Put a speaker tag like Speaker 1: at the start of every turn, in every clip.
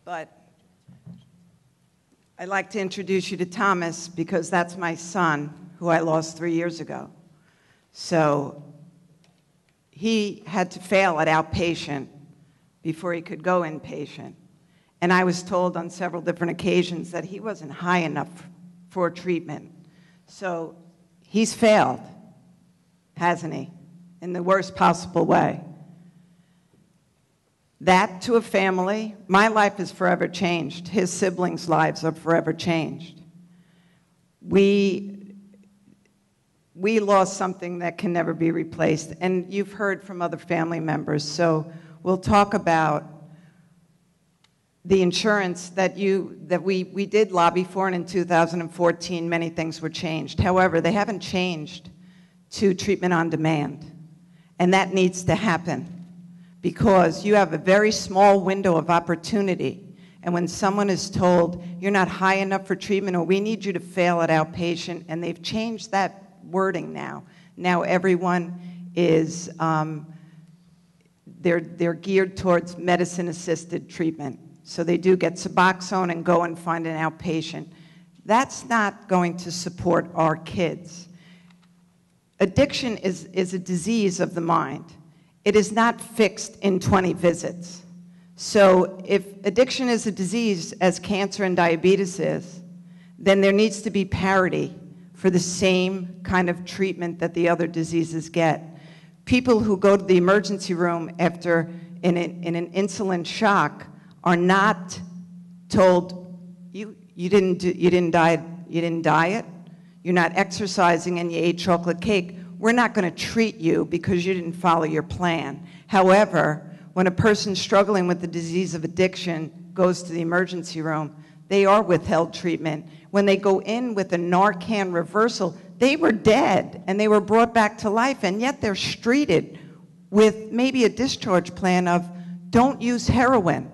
Speaker 1: but I'd like to introduce you to Thomas because that's my son, who I lost 3 years ago. So he had to fail at outpatient before he could go inpatient. And I was told on several different occasions that he wasn't high enough for treatment. So he's failed, hasn't he? In the worst possible way. That to a family, my life is forever changed. His siblings' lives are forever changed. We lost something that can never be replaced. And you've heard from other family members, so we'll talk about the insurance that we did lobby for, and in 2014 many things were changed. However, they haven't changed to treatment on demand. And that needs to happen because you have a very small window of opportunity. And when someone is told, you're not high enough for treatment, or we need you to fail at outpatient, and they've changed that wording now. Now everyone is, they're geared towards medicine-assisted treatment. So they do get Suboxone and go and find an outpatient. That's not going to support our kids. Addiction is a disease of the mind. It is not fixed in 20 visits. So if addiction is a disease, as cancer and diabetes is, then there needs to be parity for the same kind of treatment that the other diseases get. People who go to the emergency room after in an insulin shock are not told, you didn't diet, you're not exercising, and you ate chocolate cake. We're not going to treat you because you didn't follow your plan. However, when a person struggling with the disease of addiction goes to the emergency room, they are withheld treatment. When they go in with a Narcan reversal, they were dead and they were brought back to life, and yet they're treated with maybe a discharge plan of don't use heroin.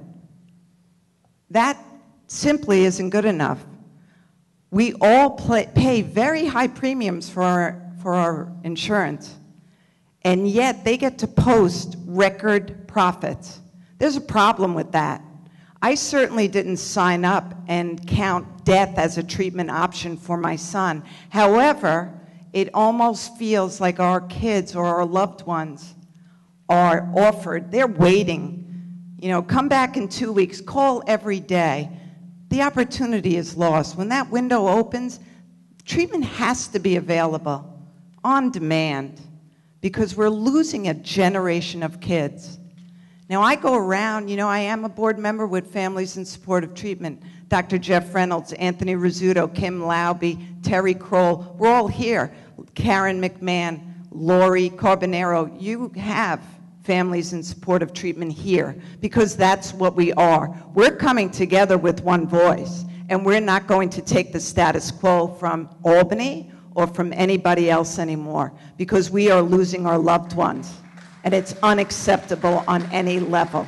Speaker 1: That simply isn't good enough. We all pay very high premiums for our insurance, and yet they get to post record profits. There's a problem with that. I certainly didn't sign up and count death as a treatment option for my son. However, it almost feels like our kids or our loved ones are offered, they're waiting. You know, come back in 2 weeks, call every day. The opportunity is lost. When that window opens, treatment has to be available on demand because we're losing a generation of kids. Now, I go around, you know, I am a board member with Families in Support of Treatment. Dr. Jeff Reynolds, Anthony Rizzuto, Kim Lauby, Terry Kroll, we're all here. Karen McMahon, Lori Carbonero, you have Families in Support of Treatment here because that's what we are. We're coming together with one voice, and we're not going to take the status quo from Albany or from anybody else anymore because we are losing our loved ones, and it's unacceptable on any level.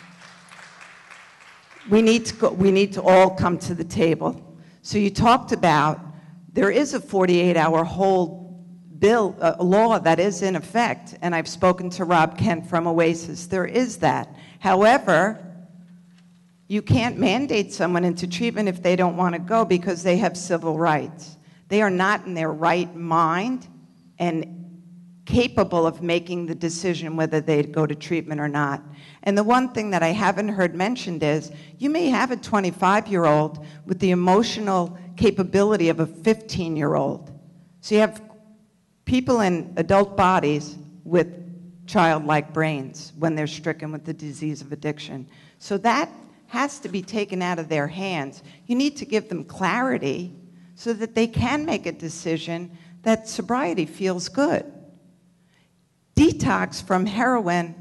Speaker 1: We need to all come to the table. So you talked about there is a 48-hour hold bill, a law that is in effect, and I've spoken to Rob Kent from Oasis. There is that. However, you can't mandate someone into treatment if they don't want to go because they have civil rights. They are not in their right mind and capable of making the decision whether they'd go to treatment or not. And the one thing that I haven't heard mentioned is you may have a 25-year-old with the emotional capability of a 15-year-old. So you have people in adult bodies with childlike brains when they're stricken with the disease of addiction. So that has to be taken out of their hands. You need to give them clarity so that they can make a decision that sobriety feels good. Detox from heroin,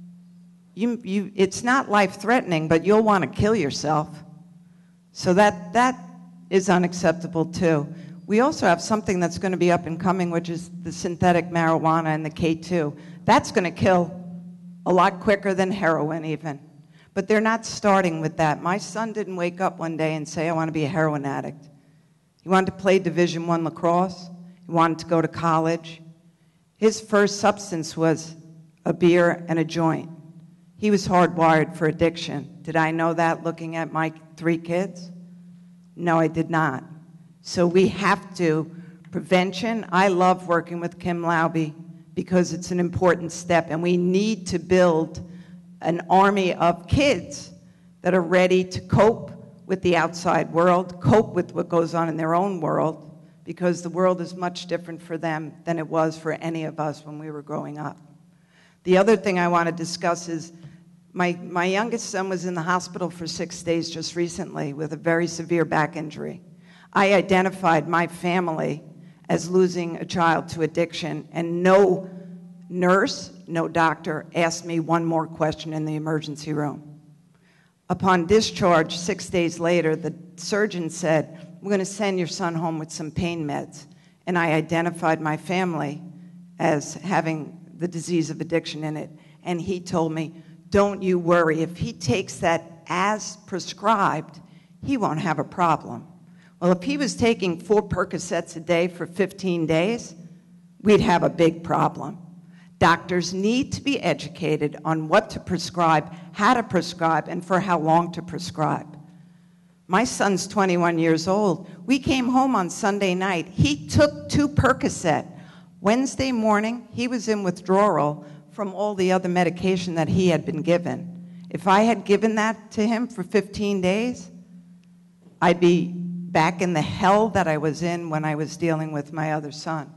Speaker 1: it's not life-threatening, but you'll want to kill yourself. So that is unacceptable too. We also have something that's going to be up and coming, which is the synthetic marijuana and the K2. That's going to kill a lot quicker than heroin even. But they're not starting with that. My son didn't wake up one day and say, I want to be a heroin addict. He wanted to play Division I lacrosse. He wanted to go to college. His first substance was a beer and a joint. He was hardwired for addiction. Did I know that looking at my 3 kids? No, I did not. So we have to, prevention, I love working with Kim Laube because it's an important step, and we need to build an army of kids that are ready to cope with the outside world, cope with what goes on in their own world, because the world is much different for them than it was for any of us when we were growing up. The other thing I want to discuss is my youngest son was in the hospital for 6 days just recently with a very severe back injury. I identified my family as losing a child to addiction, and no nurse, no doctor asked me one more question in the emergency room. Upon discharge, 6 days later, the surgeon said, "We're going to send your son home with some pain meds." And I identified my family as having the disease of addiction in it. And he told me, "Don't you worry. If he takes that as prescribed, he won't have a problem." Well, if he was taking 4 Percocets a day for 15 days, we'd have a big problem. Doctors need to be educated on what to prescribe, how to prescribe, and for how long to prescribe. My son's 21 years old. We came home on Sunday night. He took 2 Percocet. Wednesday morning, he was in withdrawal from all the other medication that he had been given. If I had given that to him for 15 days, I'd be back in the hell that I was in when I was dealing with my other son.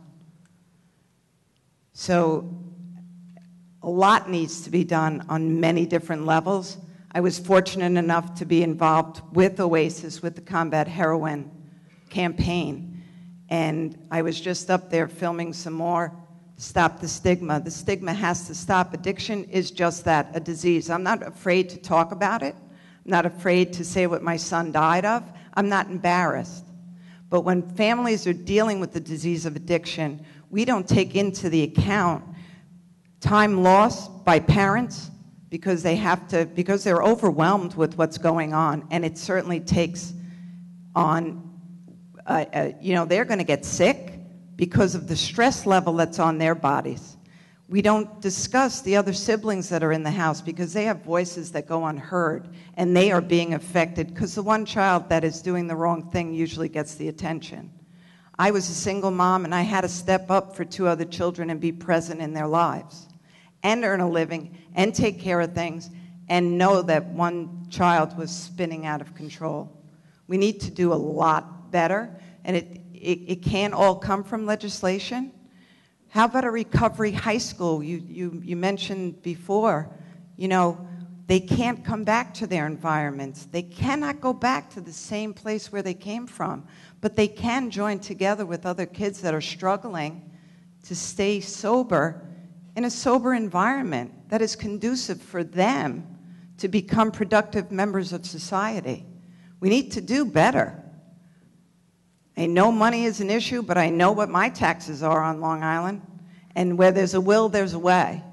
Speaker 1: So a lot needs to be done on many different levels. I was fortunate enough to be involved with Oasis with the Combat Heroin campaign. And I was just up there filming some more, Stop the Stigma. The stigma has to stop. Addiction is just that, a disease. I'm not afraid to talk about it. I'm not afraid to say what my son died of. I'm not embarrassed. But when families are dealing with the disease of addiction, we don't take into the account time lost by parents because they're overwhelmed with what's going on, and it certainly takes on, they're going to get sick because of the stress level that's on their bodies. We don't discuss the other siblings that are in the house because they have voices that go unheard, and they are being affected because the one child that is doing the wrong thing usually gets the attention. I was a single mom, and I had to step up for 2 other children and be present in their lives and earn a living and take care of things and know that one child was spinning out of control. We need to do a lot better, and it can't all come from legislation. How about a recovery high school? You mentioned before, they can't come back to their environments. They cannot go back to the same place where they came from, but they can join together with other kids that are struggling to stay sober in a sober environment that is conducive for them to become productive members of society. We need to do better. I know money is an issue, but I know what my taxes are on Long Island, and where there's a will, there's a way.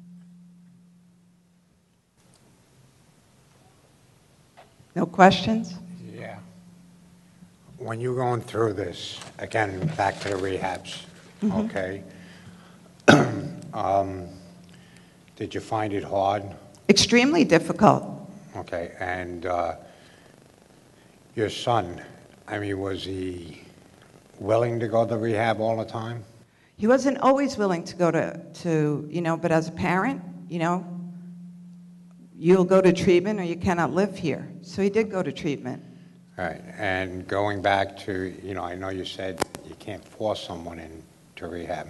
Speaker 1: No questions?
Speaker 2: Yeah. When you're going through this, again, back to the rehabs, okay? Did you find it hard?
Speaker 1: Extremely difficult.
Speaker 2: Okay, and your son, was he willing to go to rehab all the time?
Speaker 1: He wasn't always willing to go to but as a parent, you'll go to treatment or you cannot live here. So he did go to treatment.
Speaker 2: All right, and going back to, I know you said you can't force someone into rehab.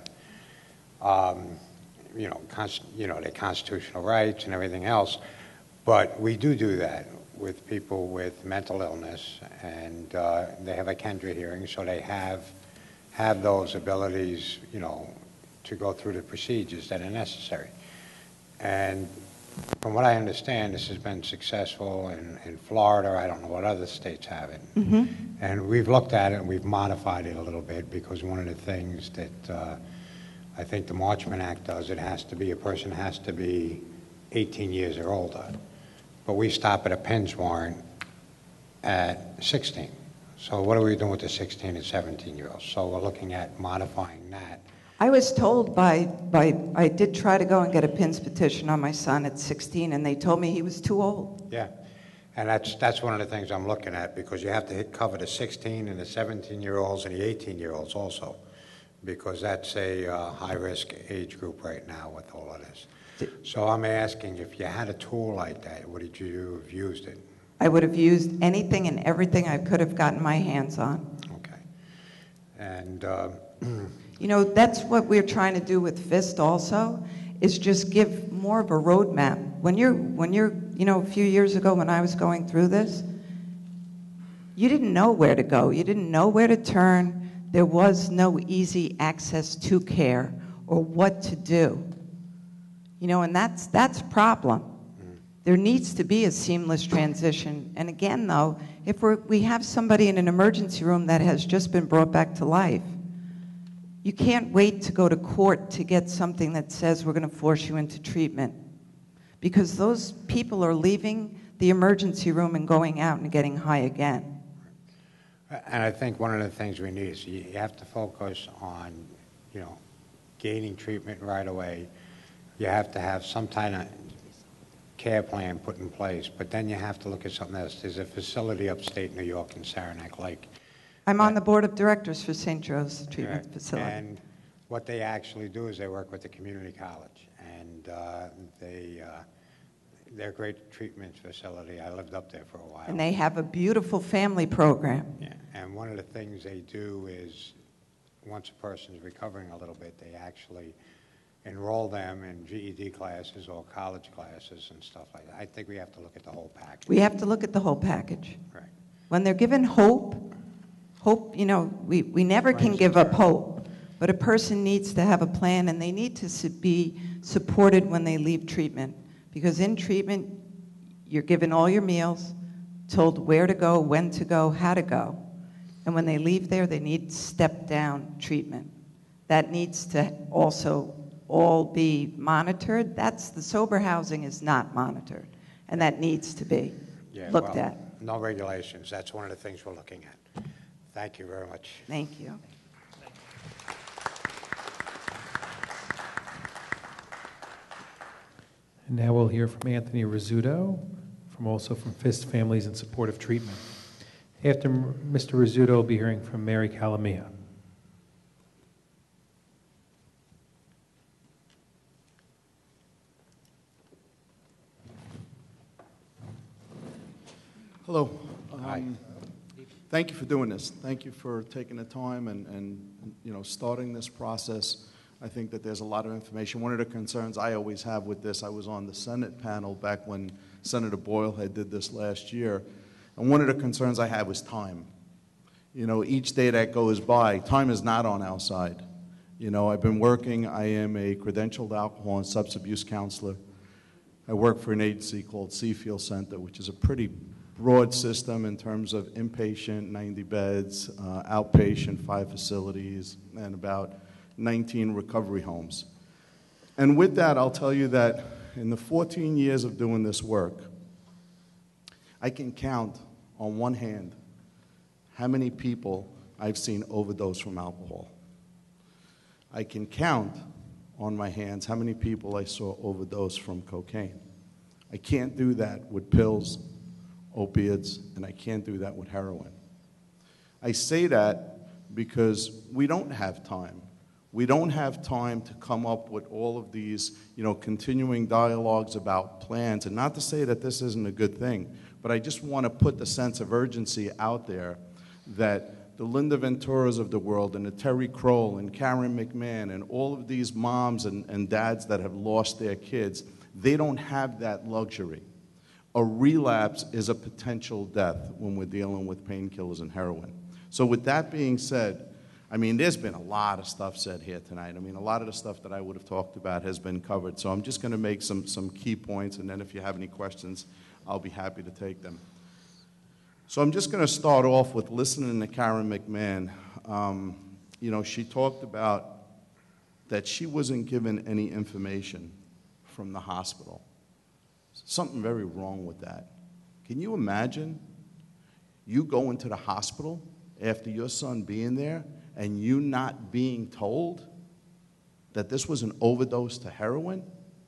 Speaker 2: Their constitutional rights and everything else, but we do that with people with mental illness, and they have a Kendra hearing, so they have those abilities, to go through the procedures that are necessary. And from what I understand, this has been successful in Florida. I don't know what other states have it. And we've looked at it and we've modified it a little bit, because one of the things that I think the Marchman Act does, a person has to be 18 years or older. But we stop at a Penn's warrant at 16. So what are we doing with the 16 and 17-year-olds? So we're looking at modifying that
Speaker 1: I was told I did try to go and get a PINS petition on my son at 16, and they told me he was too old.
Speaker 2: Yeah, and that's one of the things I'm looking at, because you have to cover the 16 and the 17-year-olds and the 18-year-olds also, because that's a high-risk age group right now with all of this. So I'm asking, if you had a tool like that, would you have used it?
Speaker 1: I would have used anything and everything I could have gotten my hands on.
Speaker 2: Okay. And
Speaker 1: You know, that's what we're trying to do with FIST also, is just give more of a roadmap. When you're, you know, a few years ago when I was going through this, you didn't know where to go. You didn't know where to turn. There was no easy access to care or what to do. You know, and that's a problem. There needs to be a seamless transition. And again, though, if we have somebody in an emergency room that has just been brought back to life, you can't wait to go to court to get something that says we're going to force you into treatment, because those people are leaving the emergency room and going out and getting high again.
Speaker 2: And I think one of the things we need is you have to focus on, you know, gaining treatment right away. You have to have some kind of care plan put in place, but then you have to look at something else. There's a facility upstate New York in Saranac Lake.
Speaker 1: I'm on the board of directors for St. Joe's Treatment Facility.
Speaker 2: And what they actually do is they work with the community college, and they're a great treatment facility. I lived up there for a while.
Speaker 1: And they have a beautiful family program.
Speaker 2: Yeah, and one of the things they do is, once a person's recovering a little bit, they actually enroll them in GED classes or college classes and stuff like that. I think we have to look at the whole package.
Speaker 1: We have to look at the whole package.
Speaker 2: Right.
Speaker 1: When they're given hope, you know, we never can give up hope, but a person needs to have a plan, and they need to be supported when they leave treatment, because in treatment, you're given all your meals, told where to go, when to go, how to go, and when they leave there, they need step-down treatment. That needs to also all be monitored. The sober housing is not monitored, and that needs to be looked at.
Speaker 2: No regulations. That's one of the things we're looking at. Thank you very much.
Speaker 1: Thank you.
Speaker 3: And now we'll hear from Anthony Rizzuto, also from FIST Families in Support of Treatment. After Mr. Rizzuto, we'll be hearing from Mary Calamia.
Speaker 4: Hello.
Speaker 2: Hi.
Speaker 4: Thank you for doing this. Thank you for taking the time and you know, starting this process. I think that there's a lot of information. One of the concerns I always have with this, I was on the Senate panel back when Senator Boyle had did this last year, and one of the concerns I had was time. You know, each day that goes by, time is not on our side. You know, I've been working, I am a credentialed alcohol and substance abuse counselor. I work for an agency called Seafield Center, which is a pretty broad system in terms of inpatient, 90 beds, outpatient, 5 facilities, and about 19 recovery homes. And with that, I'll tell you that in the 14 years of doing this work, I can count on one hand how many people I've seen overdose from alcohol. I can count on my hands how many people I saw overdose from cocaine. I can't do that with pills, opiates, and I can't do that with heroin. I say that because we don't have time. We don't have time to come up with all of these, you know, continuing dialogues about plans, and not to say that this isn't a good thing, but I just want to put the sense of urgency out there that the Linda Venturas of the world and the Terry Kroll and Karen McMahon and all of these moms and dads that have lost their kids, they don't have that luxury. A relapse is a potential death when we're dealing with painkillers and heroin. So with that being said, I mean, there's been a lot of stuff said here tonight. I mean, a lot of the stuff that I would have talked about has been covered. So I'm just going to make some key points, and then if you have any questions, I'll be happy to take them. So I'm just going to start off with listening to Karen McMahon. You know, she talked about that she wasn't given any information from the hospital. Something very wrong with that. Can you imagine you go into the hospital after your son being there and you not being told? that this was an overdose to heroin,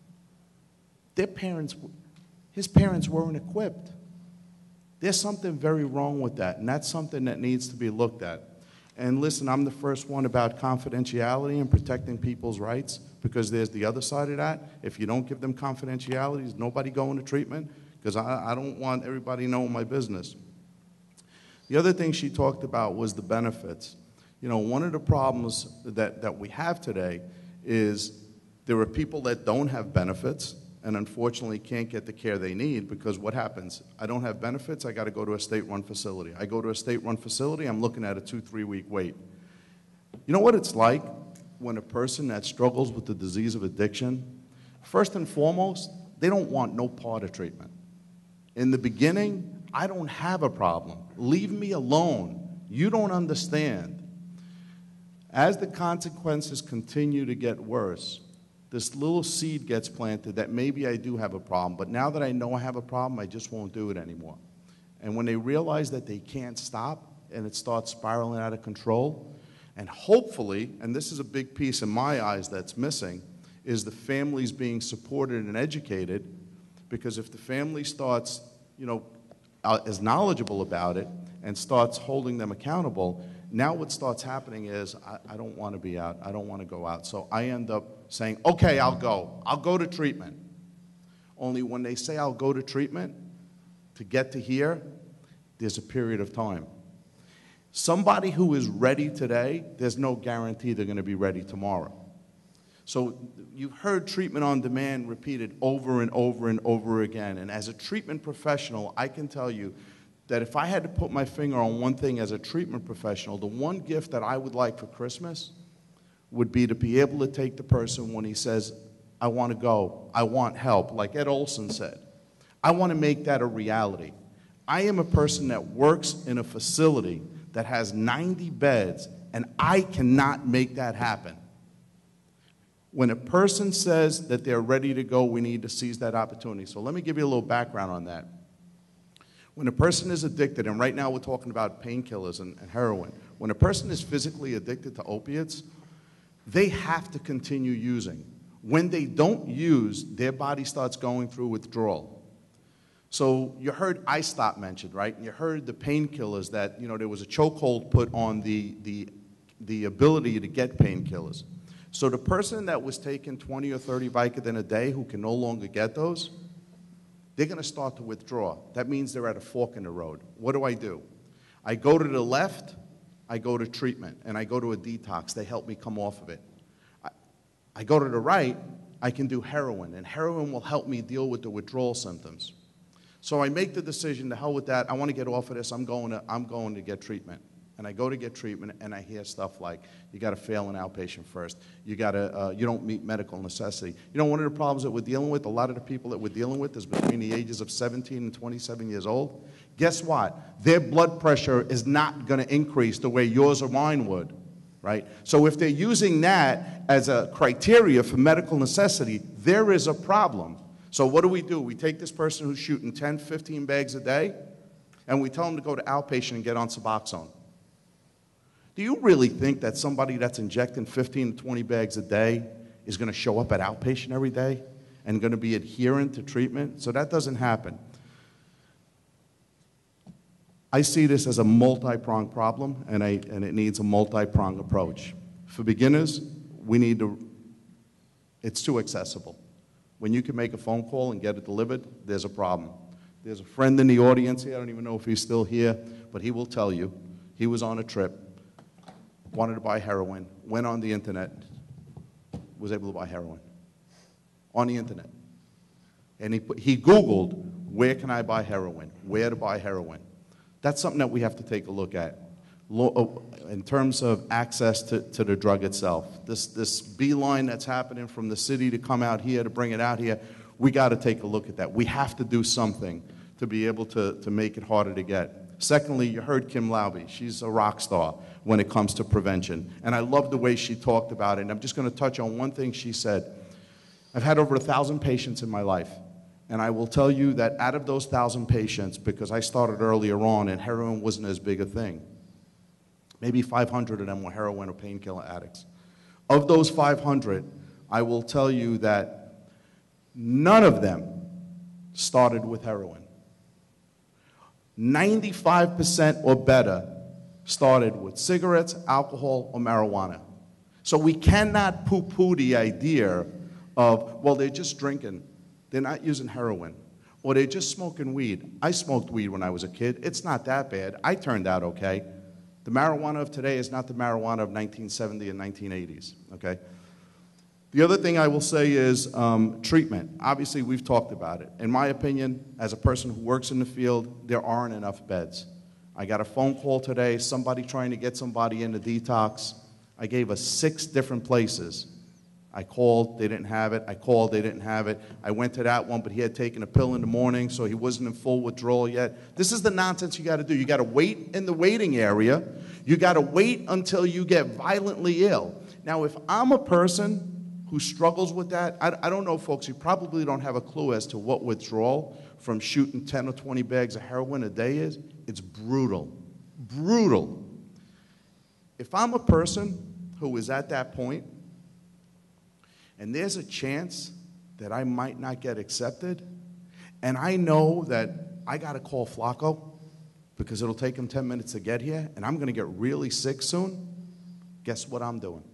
Speaker 4: his parents weren't equipped. There's something very wrong with that, and that's something that needs to be looked at. And listen, I'm the first one about confidentiality and protecting people's rights, because there's the other side of that. If you don't give them confidentiality, there's nobody going to treatment, because I don't want everybody knowing my business. The other thing she talked about was the benefits. You know, one of the problems that we have today is there are people that don't have benefits and unfortunately can't get the care they need, because what happens? I don't have benefits, I got to go to a state-run facility. I go to a state-run facility, I'm looking at a 2-3 week wait. You know what it's like when a person that struggles with the disease of addiction, first and foremost, they don't want no part of treatment. In the beginning, I don't have a problem. Leave me alone. You don't understand. As the consequences continue to get worse, this little seed gets planted that maybe I do have a problem, but now that I know I have a problem, I just won't do it anymore. And when they realize that they can't stop and it starts spiraling out of control, and hopefully, and this is a big piece in my eyes that's missing, is the families being supported and educated, because if the family starts, is knowledgeable about it and starts holding them accountable, now what starts happening is, I don't want to be out, I don't want to go out. So I end up saying, okay, I'll go to treatment. Only when they say I'll go to treatment, to get to here, there's a period of time. Somebody who is ready today, there's no guarantee they're going to be ready tomorrow. So you've heard treatment on demand repeated over and over and over again. And as a treatment professional, I can tell you that if I had to put my finger on one thing as a treatment professional, the one gift that I would like for Christmas would be to be able to take the person when he says, I want to go, I want help, like Ed Olson said. I want to make that a reality. I am a person that works in a facility that has 90 beds, and I cannot make that happen. When a person says that they're ready to go, we need to seize that opportunity. So let me give you a little background on that. When a person is addicted, and right now we're talking about painkillers and heroin, when a person is physically addicted to opiates, they have to continue using. When they don't use, their body starts going through withdrawal. So you heard I-Stop mentioned, right? And you heard the painkillers that, there was a chokehold put on the ability to get painkillers. So the person that was taking 20 or 30 Vicodin a day who can no longer get those, they're going to start to withdraw. That means they're at a fork in the road. What do? I go to the left, I go to treatment, and I go to a detox. They help me come off of it. I go to the right, I can do heroin, and heroin will help me deal with the withdrawal symptoms. So I make the decision, to hell with that, I want to get off of this, I'm going to get treatment. And I go to get treatment, and I hear stuff like, you got to fail an outpatient first. You don't meet medical necessity. One of the problems that we're dealing with, a lot of the people that we're dealing with is between the ages of 17 and 27 years old. Guess what? Their blood pressure is not going to increase the way yours or mine would, right? So if they're using that as a criteria for medical necessity, there is a problem. So what do? We take this person who's shooting 10, 15 bags a day, and we tell them to go to outpatient and get on Suboxone. Do you really think that somebody that's injecting 15 to 20 bags a day is going to show up at outpatient every day and going to be adherent to treatment? So that doesn't happen. I see this as a multi-pronged problem, and it needs a multi-pronged approach. For beginners, it's too accessible. When you can make a phone call and get it delivered, there's a problem. There's a friend in the audience here, I don't even know if he's still here, but he will tell you, he was on a trip, wanted to buy heroin, went on the internet, was able to buy heroin on the internet. And he Googled, where can I buy heroin? Where to buy heroin? That's something that we have to take a look at in terms of access to the drug itself. This beeline that's happening from the city to come out here, to bring it out here, we got to take a look at that. We have to do something to be able to make it harder to get. Secondly, you heard Kim Laube. She's a rock star when it comes to prevention. And I love the way she talked about it. And I'm just going to touch on one thing she said. I've had over 1,000 patients in my life. And I will tell you that out of those 1,000 patients, because I started earlier on and heroin wasn't as big a thing, maybe 500 of them were heroin or painkiller addicts. Of those 500, I will tell you that none of them started with heroin. 95% or better started with cigarettes, alcohol, or marijuana. So we cannot poo-poo the idea of, well, they're just drinking, they're not using heroin, or they're just smoking weed. I smoked weed when I was a kid. It's not that bad. I turned out okay. The marijuana of today is not the marijuana of 1970 and 1980s, okay? The other thing I will say is treatment. Obviously, we've talked about it. In my opinion, as a person who works in the field, there aren't enough beds. I got a phone call today, somebody trying to get somebody into detox. I gave us 6 different places. I called, they didn't have it. I called, they didn't have it. I went to that one, but he had taken a pill in the morning, so he wasn't in full withdrawal yet. This is the nonsense you got to do. You got to wait in the waiting area. You got to wait until you get violently ill. Now, if I'm a person who struggles with that, I don't know, folks, you probably don't have a clue as to what withdrawal from shooting 10 or 20 bags of heroin a day is. It's brutal. Brutal. If I'm a person who is at that point, and there's a chance that I might not get accepted, and I know that I got to call Flacco because it'll take him 10 minutes to get here, and I'm going to get really sick soon, guess what I'm doing?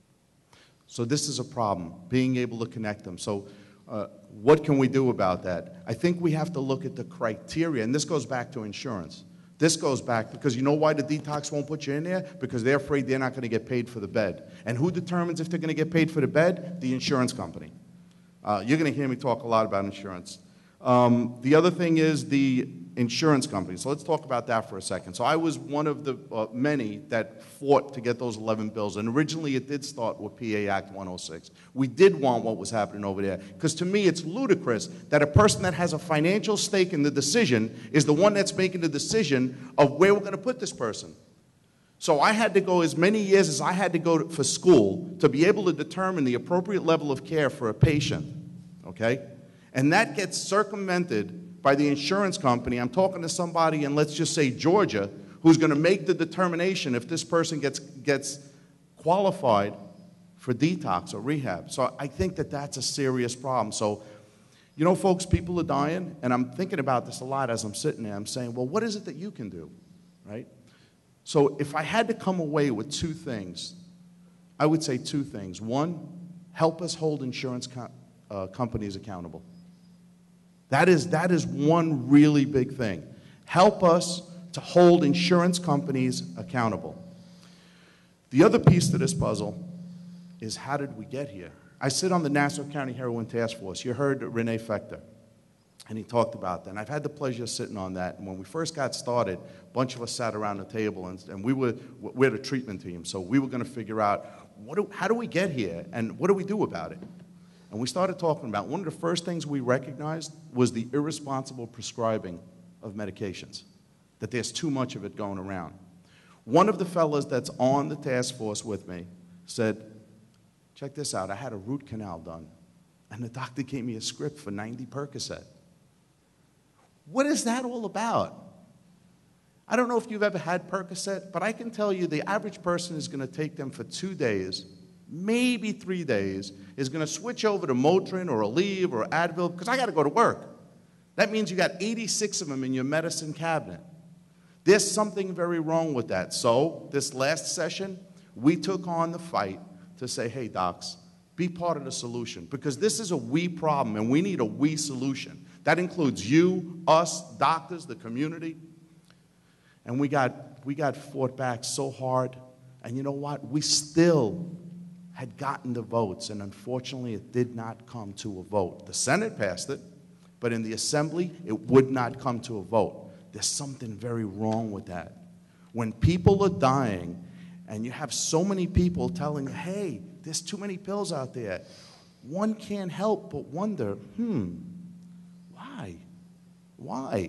Speaker 4: So this is a problem, being able to connect them. So what can we do about that? I think we have to look at the criteria, and this goes back to insurance. This goes back because you know why the detox won't put you in there? Because they're afraid they're not going to get paid for the bed. And who determines if they're going to get paid for the bed? The insurance company. You're going to hear me talk a lot about insurance. The other thing is the insurance company. So let's talk about that for a second. So I was one of the many that fought to get those 11 bills. And originally it did start with PA Act 106. We did want what was happening over there. Because to me it's ludicrous that a person that has a financial stake in the decision is the one that's making the decision of where we're going to put this person. So I had to go as many years as I had to go for school to be able to determine the appropriate level of care for a patient. Okay? And that gets circumvented by the insurance company. I'm talking to somebody in, let's just say, Georgia, who's going to make the determination if this person gets qualified for detox or rehab. So I think that that's a serious problem. So, you know, folks, people are dying, and I'm thinking about this a lot as I'm sitting there. I'm saying, well, what is it that you can do, right? So if I had to come away with 2 things, I would say 2 things. One, help us hold insurance companies accountable. That is one really big thing. Help us to hold insurance companies accountable. The other piece to this puzzle is how did we get here? I sit on the Nassau County Heroin Task Force. You heard Renee Fechter, and he talked about that. And I've had the pleasure of sitting on that. And when we first got started, a bunch of us sat around the table, and we're the treatment team. So we were going to figure out, how do we get here, and what do we do about it? And we started talking about, one of the first things we recognized was the irresponsible prescribing of medications, that there's too much of it going around. One of the fellas that's on the task force with me said, check this out, I had a root canal done, and the doctor gave me a script for 90 Percocet. What is that all about? I don't know if you've ever had Percocet, but I can tell you the average person is going to take them for 2 days, maybe 3 days, is going to switch over to Motrin or Aleve or Advil, because I got to go to work. That means you got 86 of them in your medicine cabinet. There's something very wrong with that. So this last session, we took on the fight to say, hey, docs, be part of the solution, because this is a we problem, and we need a we solution. That includes you, us, doctors, the community. And we got fought back so hard, and you know what? We still had gotten the votes, and unfortunately it did not come to a vote. The Senate passed it, but in the Assembly it would not come to a vote. There's something very wrong with that. When people are dying and you have so many people telling you, hey, there's too many pills out there, one can't help but wonder, why? Why?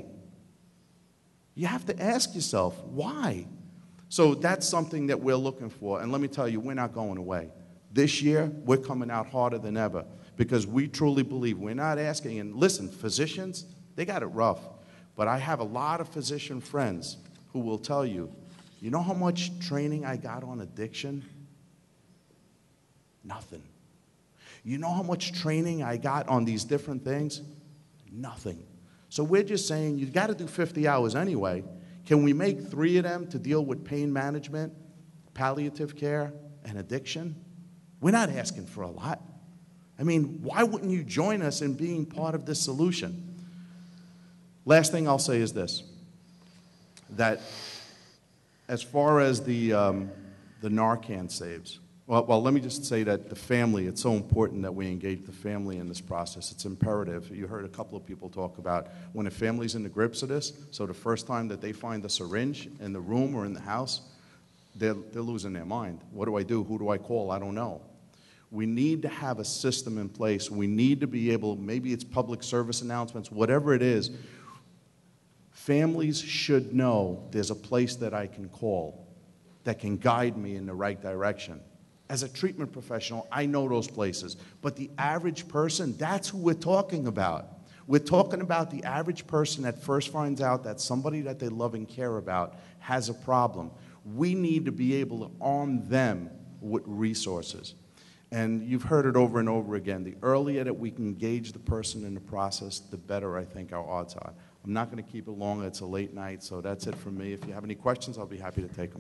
Speaker 4: You have to ask yourself, why? So that's something that we're looking for, and let me tell you, we're not going away. This year, we're coming out harder than ever because we truly believe we're not asking. And listen, physicians, they got it rough. But I have a lot of physician friends who will tell you, you know how much training I got on addiction? Nothing. You know how much training I got on these different things? Nothing. So we're just saying, you've got to do 50 hours anyway. Can we make 3 of them to deal with pain management, palliative care, and addiction? We're not asking for a lot. I mean, why wouldn't you join us in being part of this solution? Last thing I'll say is this, that as far as the Narcan saves, well, let me just say that the family, it's so important that we engage the family in this process. It's imperative. You heard a couple of people talk about when a family's in the grips of this, so the first time that they find a syringe in the room or in the house, they're losing their mind. What do I do? Who do I call? I don't know. We need to have a system in place. We need to be able, maybe it's public service announcements, whatever it is. Families should know there's a place that I can call that can guide me in the right direction. As a treatment professional, I know those places. But the average person, that's who we're talking about. We're talking about the average person that first finds out that somebody that they love and care about has a problem. We need to be able to arm them with resources. And you've heard it over and over again. The earlier that we can engage the person in the process, the better I think our odds are. I'm not going to keep it long. It's a late night, so that's it from me. If you have any questions, I'll be happy to take them.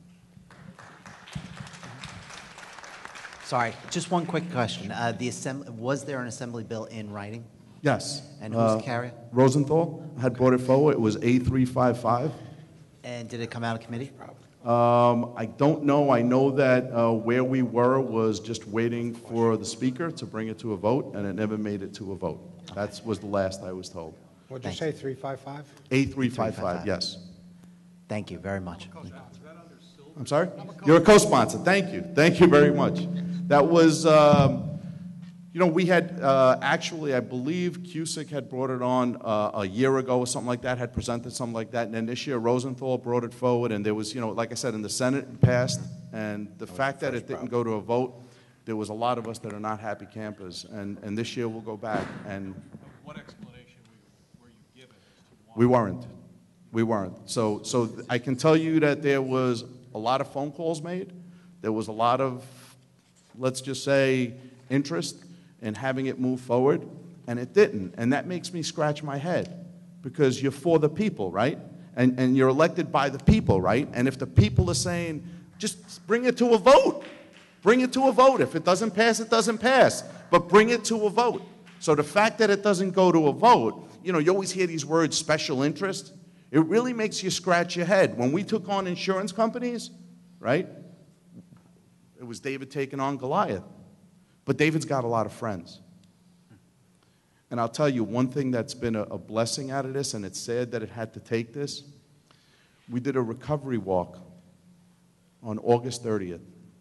Speaker 5: Sorry, just one quick question. Was there an assembly bill in writing?
Speaker 4: Yes.
Speaker 5: And who's the carrier?
Speaker 4: Rosenthal had brought it forward. It was A355.
Speaker 5: And did it come out of committee?
Speaker 4: I don't know. I know that where we were was just waiting for the speaker to bring it to a vote, and it never made it to a vote. Okay. That was the last I was told.
Speaker 2: What'd you say, 355?
Speaker 4: A355, yes.
Speaker 5: Thank you very much.
Speaker 4: I'm sorry? You're a co-sponsor. Thank you. Thank you very much. That was, we had actually, I believe Cusick had brought it on a year ago or something like that, had presented something like that, and then this year Rosenthal brought it forward, and there was, like I said, in the Senate it passed, and the fact that it didn't go to a vote, there was a lot of us that are not happy campers, and this year we'll go back. And
Speaker 6: what explanation were you given as to why?
Speaker 4: We weren't. So I can tell you that there was a lot of phone calls made. There was a lot of, let's just say, interest in having it move forward, and it didn't. And that makes me scratch my head, because you're for the people, right? And you're elected by the people, right? And if the people are saying, just bring it to a vote. Bring it to a vote. If it doesn't pass, it doesn't pass. But bring it to a vote. So the fact that it doesn't go to a vote, you always hear these words, special interest. It really makes you scratch your head. When we took on insurance companies, right, it was David taking on Goliath. But David's got a lot of friends. And I'll tell you one thing that's been a blessing out of this, and it's sad that it had to take this. We did a recovery walk on August 30th.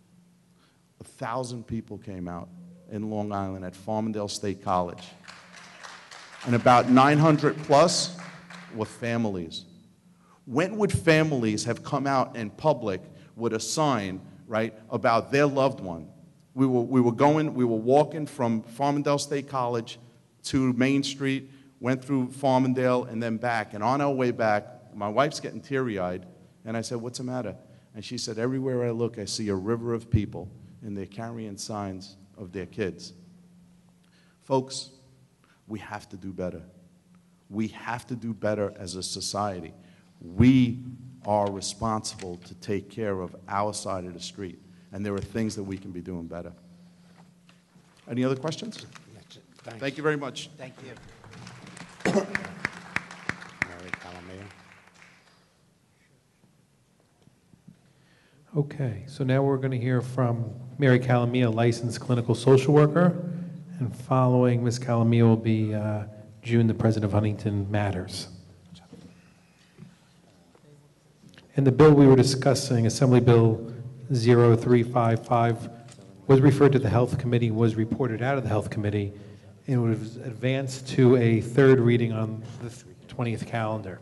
Speaker 4: 1,000 people came out in Long Island at Farmingdale State College. And about 900 plus were families. When would families have come out in public with a sign, right, about their loved one? We were walking from Farmingdale State College to Main Street, went through Farmingdale and then back. And on our way back, my wife's getting teary-eyed, and I said, "What's the matter?" And she said, "Everywhere I look, I see a river of people, and they're carrying signs of their kids." Folks, we have to do better. We have to do better as a society. We are responsible to take care of our side of the street, and there are things that we can be doing better. Any other questions? Thank you very much.
Speaker 5: Thank you.
Speaker 2: Mary Calamia.
Speaker 3: Okay, so now we're going to hear from Mary Calamia, licensed clinical social worker, and following Ms. Calamia will be June, the president of Huntington Matters. And the bill we were discussing, Assembly Bill 0355, was referred to the Health Committee, was reported out of the Health Committee, and was advanced to a third reading on the 20th calendar.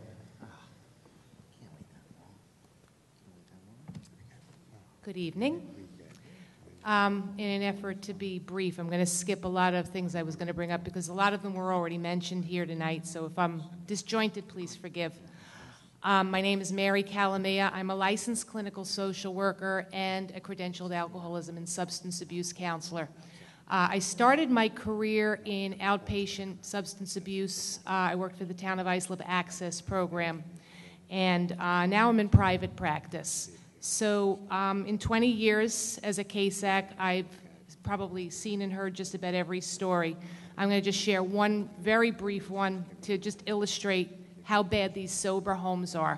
Speaker 7: Good evening. In an effort to be brief, I'm going to skip a lot of things I was going to bring up because a lot of them were already mentioned here tonight, so if I'm disjointed, please forgive. My name is Mary Calamia. I'm a licensed clinical social worker and a credentialed alcoholism and substance abuse counselor. I started my career in outpatient substance abuse. I worked for the Town of Islip Access Program, and now I'm in private practice. So in 20 years as a CASAC, I've probably seen and heard just about every story. I'm going to just share one very brief one to just illustrate how bad these sober homes are.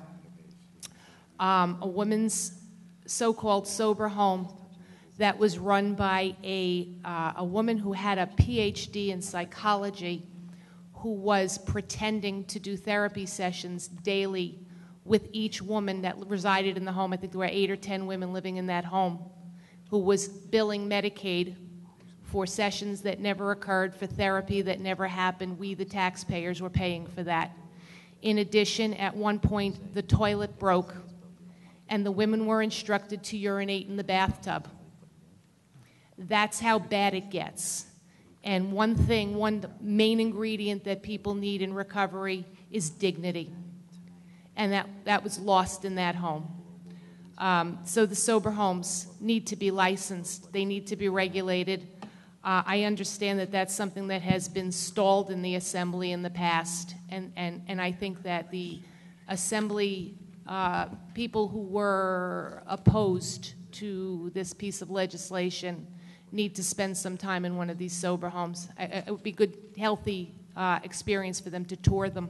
Speaker 7: A woman's so-called sober home that was run by a woman who had a PhD in psychology, who was pretending to do therapy sessions daily with each woman that resided in the home. I think there were 8 or 10 women living in that home, who was billing Medicaid for sessions that never occurred, for therapy that never happened. We, the taxpayers, were paying for that. In addition, at one point, the toilet broke, and the women were instructed to urinate in the bathtub. That's how bad it gets. And one main ingredient that people need in recovery is dignity. And that was lost in that home. So the sober homes need to be licensed. They need to be regulated. I understand that that's something that has been stalled in the Assembly in the past. And I think that the Assembly people who were opposed to this piece of legislation need to spend some time in one of these sober homes. It would be a good, healthy experience for them to tour them.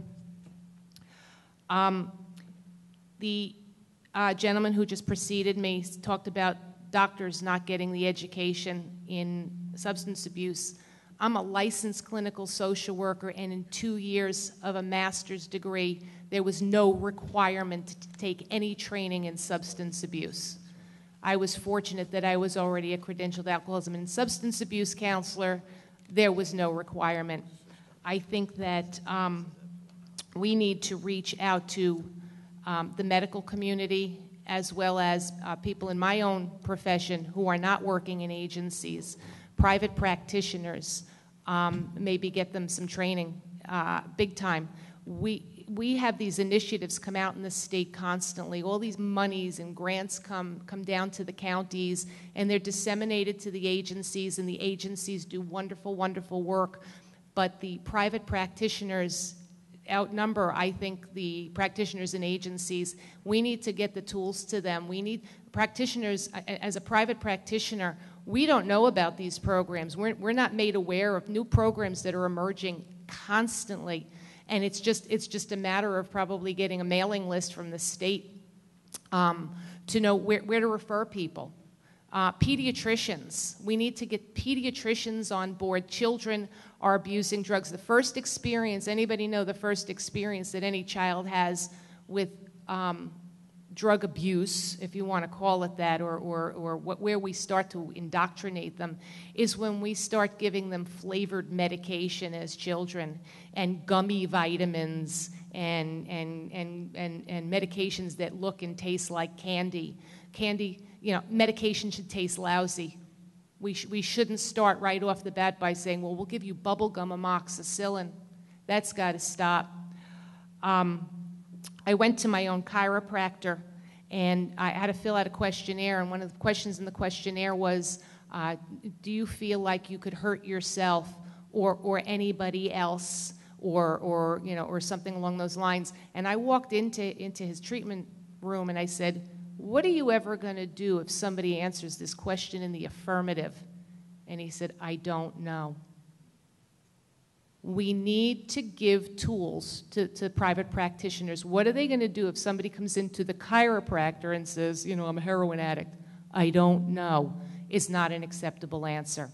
Speaker 7: The gentleman who just preceded me talked about doctors not getting the education in substance abuse. I'm a licensed clinical social worker, and in 2 years of a master's degree, there was no requirement to take any training in substance abuse. I was fortunate that I was already a credentialed alcoholism and substance abuse counselor. There was no requirement. I think that we need to reach out to the medical community, as well as people in my own profession who are not working in agencies, private practitioners, maybe get them some training, big time. We have these initiatives come out in the state constantly. All these monies and grants come down to the counties, and they're disseminated to the agencies, and the agencies do wonderful, wonderful work. But the private practitioners outnumber, I think, the practitioners in agencies. We need to get the tools to them. We need practitioners. As a private practitioner, we don't know about these programs. We're not made aware of new programs that are emerging constantly. And it's just a matter of probably getting a mailing list from the state to know where to refer people. Pediatricians, we need to get pediatricians on board. Children are abusing drugs. The first experience, anybody know the first experience that any child has with drug abuse, if you want to call it that, or where we start to indoctrinate them, is when we start giving them flavored medication as children, and gummy vitamins, and medications that look and taste like candy. Medication should taste lousy. We shouldn't start right off the bat by saying, well, we'll give you bubblegum amoxicillin. That's got to stop. I went to my own chiropractor, and I had to fill out a questionnaire, and one of the questions in the questionnaire was, do you feel like you could hurt yourself or anybody else, or something along those lines? And I walked into his treatment room, and I said, what are you ever going to do if somebody answers this question in the affirmative? And he said, I don't know. We need to give tools to private practitioners. What are they going to do if somebody comes into the chiropractor and says, I'm a heroin addict? I don't know. It's not an acceptable answer.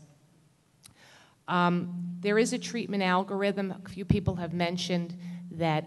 Speaker 7: There is a treatment algorithm. A few people have mentioned that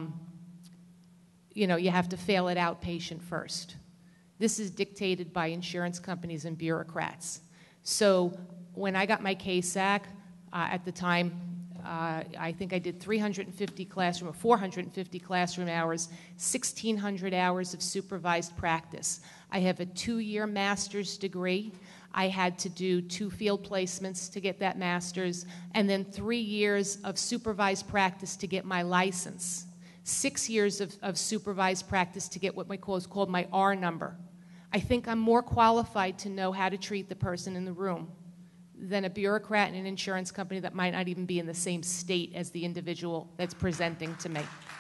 Speaker 7: you have to fail at outpatient first. This is dictated by insurance companies and bureaucrats. So when I got my CASAC, at the time, I think I did 450 classroom hours, 1,600 hours of supervised practice. I have a 2-year master's degree. I had to do 2 field placements to get that master's, and then 3 years of supervised practice to get my license. 6 years of supervised practice to get what is called my R number. I think I'm more qualified to know how to treat the person in the room than a bureaucrat in an insurance company that might not even be in the same state as the individual that's presenting to me.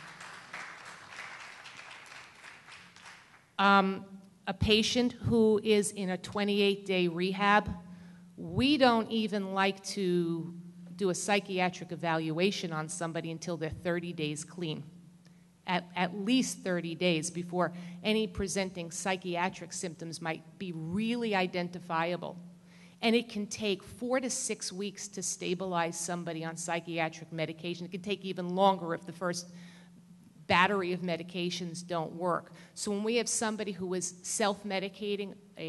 Speaker 7: A patient who is in a 28-day rehab, we don't even like to do a psychiatric evaluation on somebody until they're 30 days clean. At least 30 days before any presenting psychiatric symptoms might be really identifiable. And it can take 4 to 6 weeks to stabilize somebody on psychiatric medication. It can take even longer if the first battery of medications don't work. So when we have somebody who is self-medicating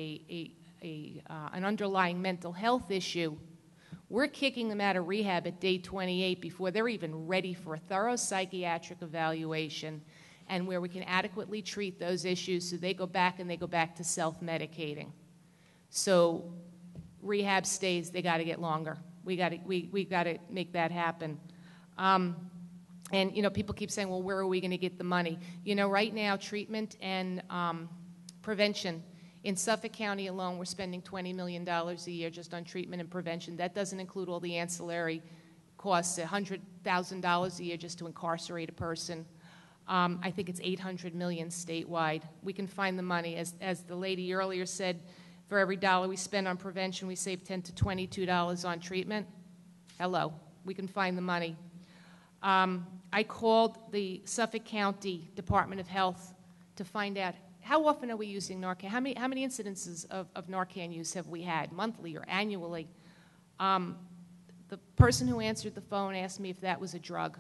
Speaker 7: an underlying mental health issue, we're kicking them out of rehab at day 28 before they're even ready for a thorough psychiatric evaluation and where we can adequately treat those issues so they go back to self-medicating. So rehab stays, they got to get longer. We got to make that happen. And, you know, people keep saying, well, where are we going to get the money? You know, right now, treatment and prevention, in Suffolk County alone, we're spending $20 million a year just on treatment and prevention. That doesn't include all the ancillary costs, $100,000 a year just to incarcerate a person. I think it's $800 million statewide. We can find the money. As the lady earlier said, for every dollar we spend on prevention, we save $10 to $22 on treatment. Hello, we can find the money. I called the Suffolk County Department of Health to find out how often are we using Narcan? How many incidences of Narcan use have we had, monthly or annually? The person who answered the phone asked me if that was a drug.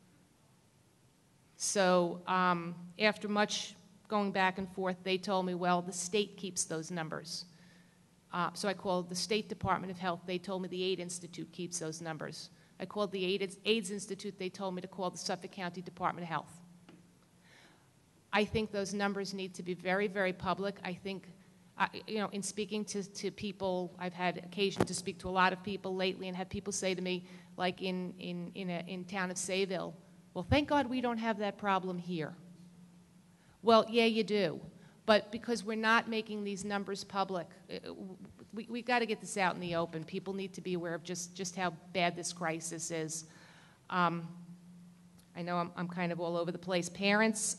Speaker 7: So after much going back and forth, they told me, well, the state keeps those numbers. So I called the State Department of Health. They told me the AIDS Institute keeps those numbers. I called the AIDS Institute. They told me to call the Suffolk County Department of Health. I think those numbers need to be very, very public. I think, you know, in speaking to people, I've had occasion to speak to a lot of people lately and have people say to me, like in town of Sayville, well, thank God we don't have that problem here. Well, yeah, you do. But because we're not making these numbers public, we've got to get this out in the open. People need to be aware of just how bad this crisis is. I know I'm kind of all over the place. Parents,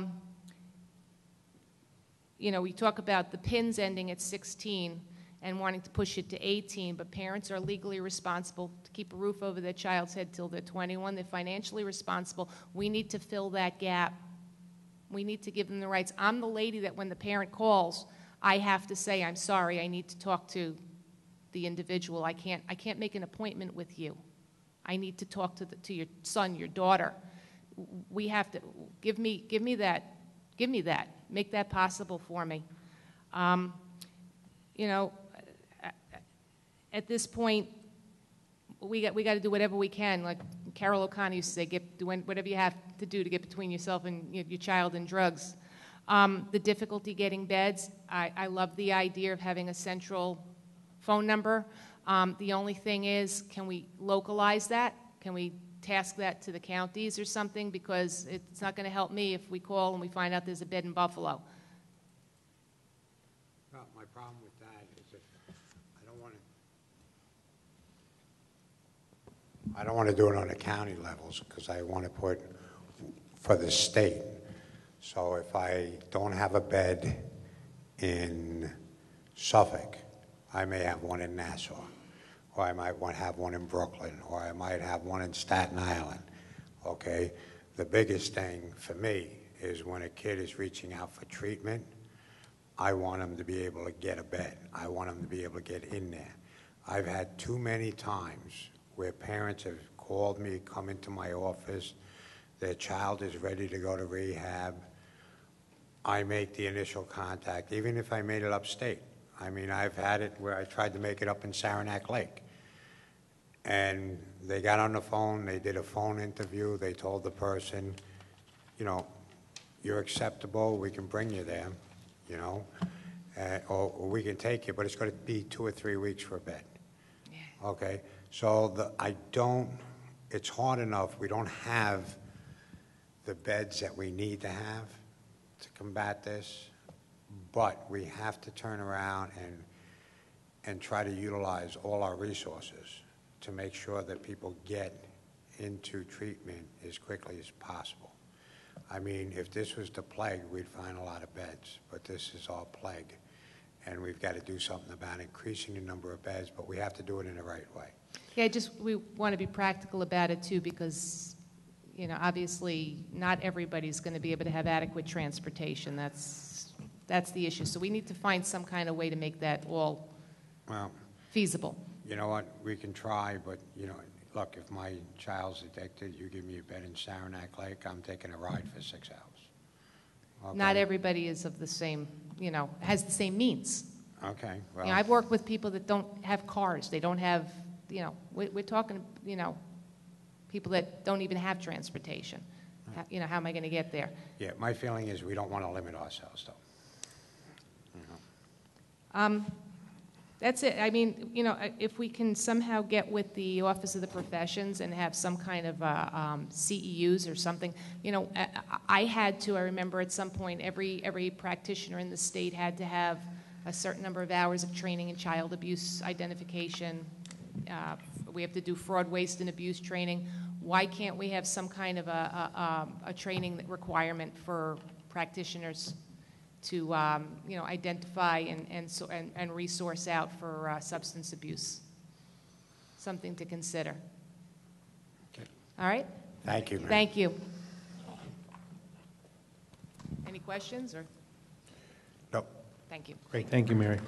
Speaker 7: you know, we talk about the PINs ending at 16 and wanting to push it to 18, but parents are legally responsible to keep a roof over their child's head till they're 21. They're financially responsible. We need to fill that gap. We need to give them the rights. I'm the lady that when the parent calls, I have to say, I'm sorry, I need to talk to the individual. I can't make an appointment with you. I need to talk to your son, your daughter. We have to, give me that. Make that possible for me. You know, at this point, we got to do whatever we can. Like Carol O'Connor used to say, do whatever you have to do to get between yourself and your child and drugs. The difficulty getting beds, I love the idea of having a central phone number. The only thing is, can we localize that? Can we task that to the counties or something? Because it's not going to help me if we call and we find out there's a bed in Buffalo.
Speaker 2: Well, my problem with that is that I don't want to do it on the county levels because I want to put for the state. So if I don't have a bed in Suffolk, I may have one in Nassau, or I might have one in Brooklyn, or I might have one in Staten Island, okay? The biggest thing for me is when a kid is reaching out for treatment, I want them to be able to get a bed. I want them to be able to get in there. I've had too many times where parents have called me, come into my office, their child is ready to go to rehab. I make the initial contact, even if I made it upstate. I mean, I've had it where I tried to make it up in Saranac Lake. And they got on the phone, they did a phone interview, they told the person, you know, you're acceptable, we can bring you there, you know, or we can take you, but it's going to be 2 or 3 weeks for a bed. Yeah. Okay? So it's hard enough, we don't have the beds that we need to have to combat this, but we have to turn around and try to utilize all our resources to make sure that people get into treatment as quickly as possible. I mean, if this was the plague, we'd find a lot of beds, but this is our plague. And we've got to do something about increasing the number of beds, but we have to do it in the right way.
Speaker 7: Yeah, we want to be practical about it too, because, you know, obviously not everybody's going to be able to have adequate transportation. That's the issue. So we need to find some kind of way to make that all feasible.
Speaker 2: You know what, we can try, but, you know, look, if my child's addicted, you give me a bed in Saranac Lake, I'm taking a ride for 6 hours. Okay?
Speaker 7: Not everybody is of the same, you know, has the same means.
Speaker 2: Okay, well.
Speaker 7: You know, I've worked with people that don't have cars. They don't have, you know, we're talking, you know, people that don't even have transportation. You know, how am I going to get there?
Speaker 2: Yeah, my feeling is we don't want to limit ourselves, though. You know?
Speaker 7: That's it. I mean, you know, if we can somehow get with the Office of the Professions and have some kind of CEUs or something, you know, I remember at some point, every practitioner in the state had to have a certain number of hours of training in child abuse identification. We have to do fraud, waste, and abuse training. Why can't we have some kind of a training requirement for practitioners to you know, identify and resource out for substance abuse? Something to consider.
Speaker 2: Okay.
Speaker 7: All right?
Speaker 2: Thank you, ma'am.
Speaker 7: Thank you. Any questions or?
Speaker 2: Nope.
Speaker 7: Thank you.
Speaker 3: Great, thank you, Mary.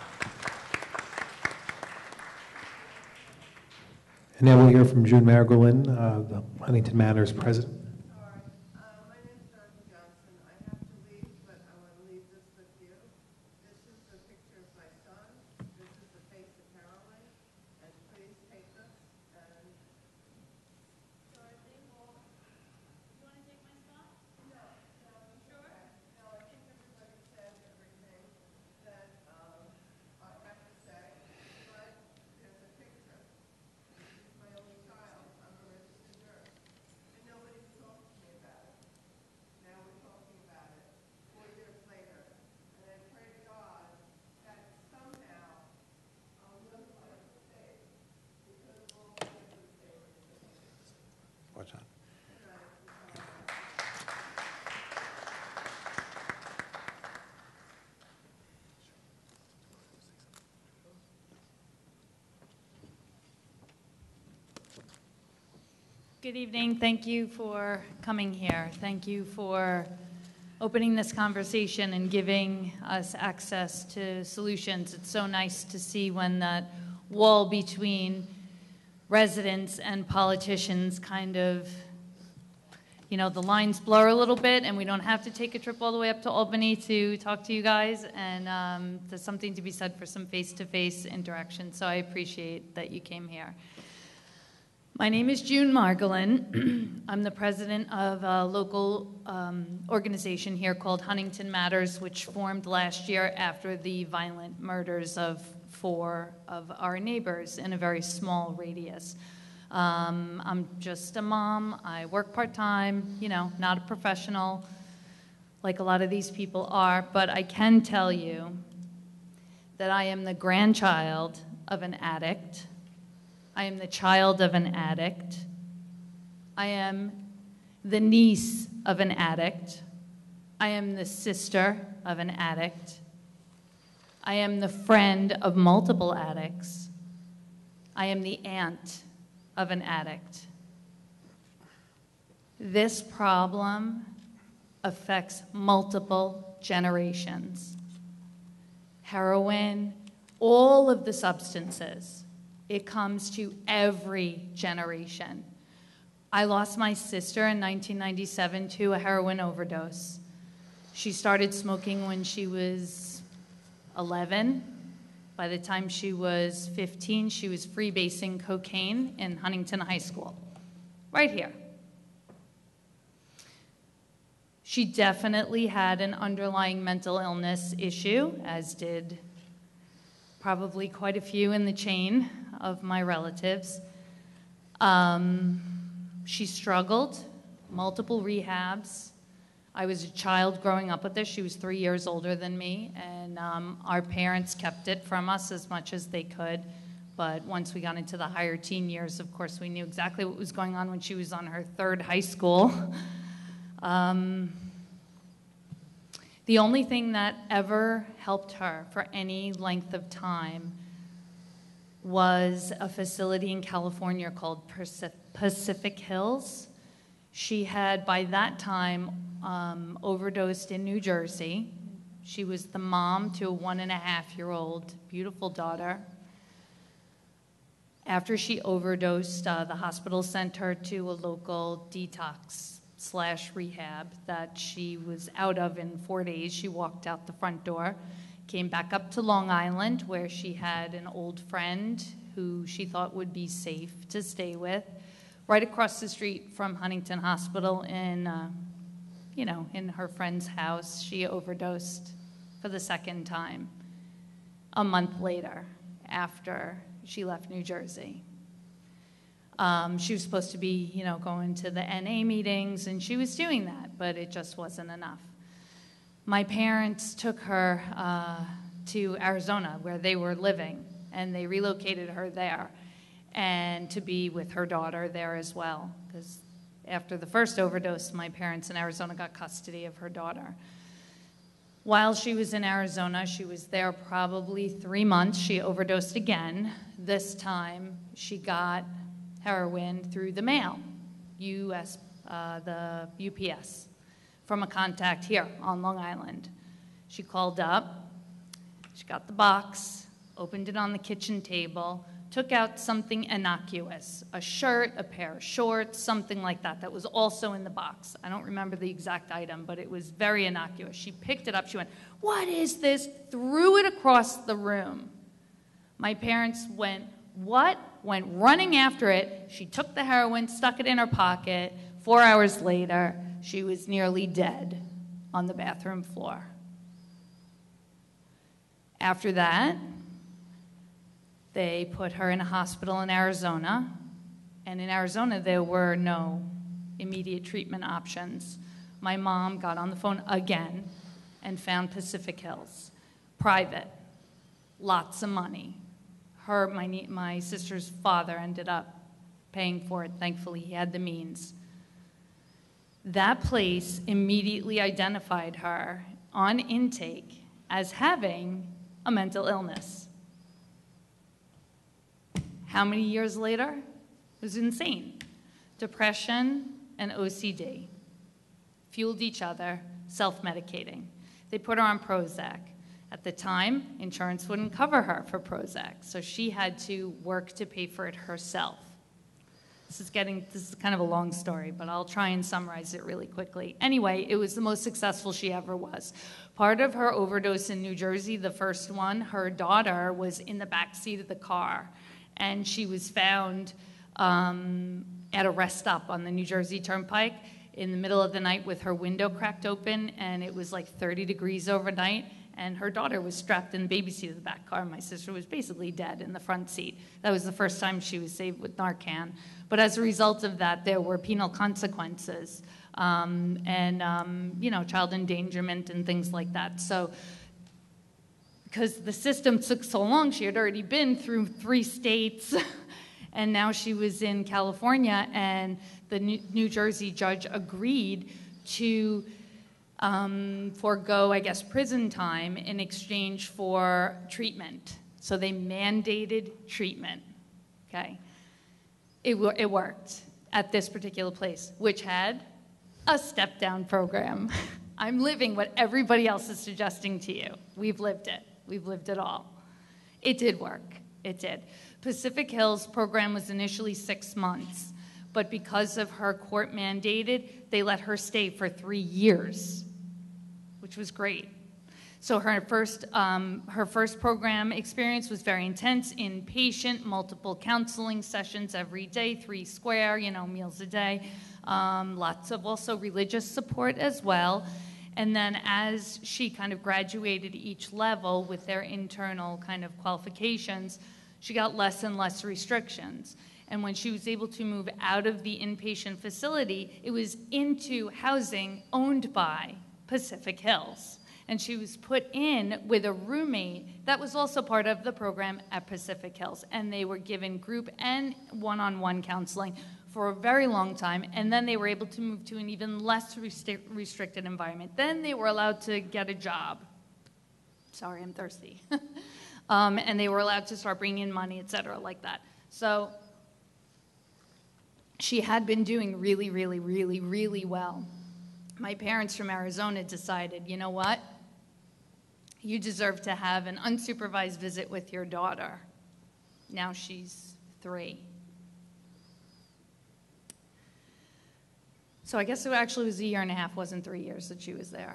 Speaker 3: And now we'll hear from June Margolin, the Huntington Matters president.
Speaker 8: My name is Dorothy Johnson. I have to leave, but I want to leave this with you. This is the picture of my son. This is the face of Heroin. And please take this. And
Speaker 9: Dorothy, well, you want to take my spot?
Speaker 8: no, you sure? No, I think everybody said everything that I have to say. But there's a picture. This is my only child. I'm a registered nurse. And nobody talked to me about it. Now we're talking about it 4 years later. And I pray to God that somehow I'll live like the state. Because all I can say is
Speaker 2: What's that?
Speaker 9: Good evening. Thank you for coming here. Thank you for opening this conversation and giving us access to solutions. It's so nice to see when that wall between residents and politicians kind of, you know, the lines blur a little bit and we don't have to take a trip all the way up to Albany to talk to you guys. And there's something to be said for some face-to-face interaction. So I appreciate that you came here. My name is June Margolin. I'm the president of a local organization here called Huntington Matters, which formed last year after the violent murders of 4 of our neighbors in a very small radius. I'm just a mom. I work part-time, you know, not a professional like a lot of these people are, but I can tell you that I am the grandchild of an addict. I am the child of an addict. I am the niece of an addict. I am the sister of an addict. I am the friend of multiple addicts. I am the aunt of an addict. This problem affects multiple generations. Heroin, all of the substances. It comes to every generation. I lost my sister in 1997 to a heroin overdose. She started smoking when she was 11. By the time she was 15, she was freebasing cocaine in Huntington High School, right here. She definitely had an underlying mental illness issue, as did probably quite a few in the chain of my relatives. She struggled, multiple rehabs. I was a child growing up with her. She was 3 years older than me, and our parents kept it from us as much as they could. But once we got into the higher teen years, of course, we knew exactly what was going on when she was on her third high school. The only thing that ever helped her for any length of time was a facility in California called Pacific Hills. She had, by that time, overdosed in New Jersey. She was the mom to a 1.5-year-old beautiful daughter. After she overdosed, the hospital sent her to a local detox/rehab that she was out of in 4 days. She walked out the front door, came back up to Long Island, where she had an old friend who she thought would be safe to stay with, right across the street from Huntington Hospital in her friend's house. She overdosed for the second time a month later after she left New Jersey. She was supposed to be, going to the NA meetings, and she was doing that, but it just wasn't enough. My parents took her to Arizona, where they were living, and they relocated her there, and to be with her daughter there as well, because after the first overdose, my parents in Arizona got custody of her daughter. While she was in Arizona, she was there probably 3 months. She overdosed again. This time, she got heroin through the mail, the UPS, from a contact here on Long Island. She called up, she got the box, opened it on the kitchen table, took out something innocuous, a shirt, a pair of shorts, something like that, that was also in the box. I don't remember the exact item, but it was very innocuous. She picked it up, she went, "What is this?" Threw it across the room. My parents went, "What?" Went running after it. She took the heroin, stuck it in her pocket. 4 hours later, she was nearly dead on the bathroom floor. After that, they put her in a hospital in Arizona, and in Arizona there were no immediate treatment options. My mom got on the phone again and found Pacific Hills, private, lots of money. My sister's father ended up paying for it. Thankfully, he had the means. That place immediately identified her on intake as having a mental illness. How many years later? It was insane. Depression and OCD fueled each other, self-medicating. They put her on Prozac. At the time, insurance wouldn't cover her for Prozac, so she had to work to pay for it herself. This is kind of a long story, but I'll try and summarize it really quickly. Anyway, it was the most successful she ever was. Part of her overdose in New Jersey, the first one, her daughter was in the back seat of the car, and she was found at a rest stop on the New Jersey Turnpike in the middle of the night with her window cracked open, and it was like 30 degrees overnight, and her daughter was strapped in the baby seat of the back car. My sister was basically dead in the front seat. That was the first time she was saved with Narcan. But as a result of that, there were penal consequences and child endangerment and things like that. So because the system took so long, she had already been through 3 states, and now she was in California, and the New Jersey judge agreed to forego, prison time in exchange for treatment. So they mandated treatment, okay? It worked at this particular place, which had a step-down program. I'm living what everybody else is suggesting to you. We've lived it. We've lived it all. It did work. It did. Pacific Hills program was initially 6 months, but because of her court mandated, they let her stay for 3 years, which was great. So her first program experience was very intense, inpatient, multiple counseling sessions every day, 3 square, meals a day, lots of also religious support as well. And then as she kind of graduated each level with their internal kind of qualifications, She got less and less restrictions. And when she was able to move out of the inpatient facility, it was into housing owned by Pacific Hills. And she was put in with a roommate that was also part of the program at Pacific Hills. And they were given group and one-on-one counseling for a very long time. And then they were able to move to an even less restricted environment. Then they were allowed to get a job. Sorry, I'm thirsty. And they were allowed to start bringing in money, et cetera, like that. So she had been doing really, really, really, really well. My parents from Arizona decided, you know what? You deserve to have an unsupervised visit with your daughter. Now she's 3. So I guess it actually was a year and a half, wasn't 3 years that she was there.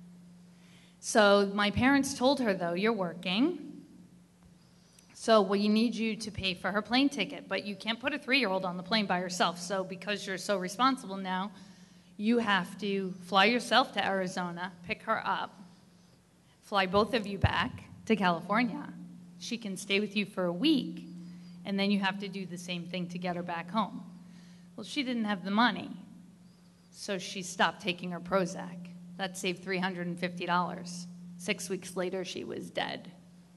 Speaker 9: So my parents told her, though, you're working, so we need you to pay for her plane ticket, but you can't put a 3-year-old on the plane by herself. So because you're so responsible now, you have to fly yourself to Arizona, pick her up, fly both of you back to California. She can stay with you for a week, and then you have to do the same thing to get her back home. Well, she didn't have the money, so she stopped taking her Prozac. That saved $350. 6 weeks later, she was dead.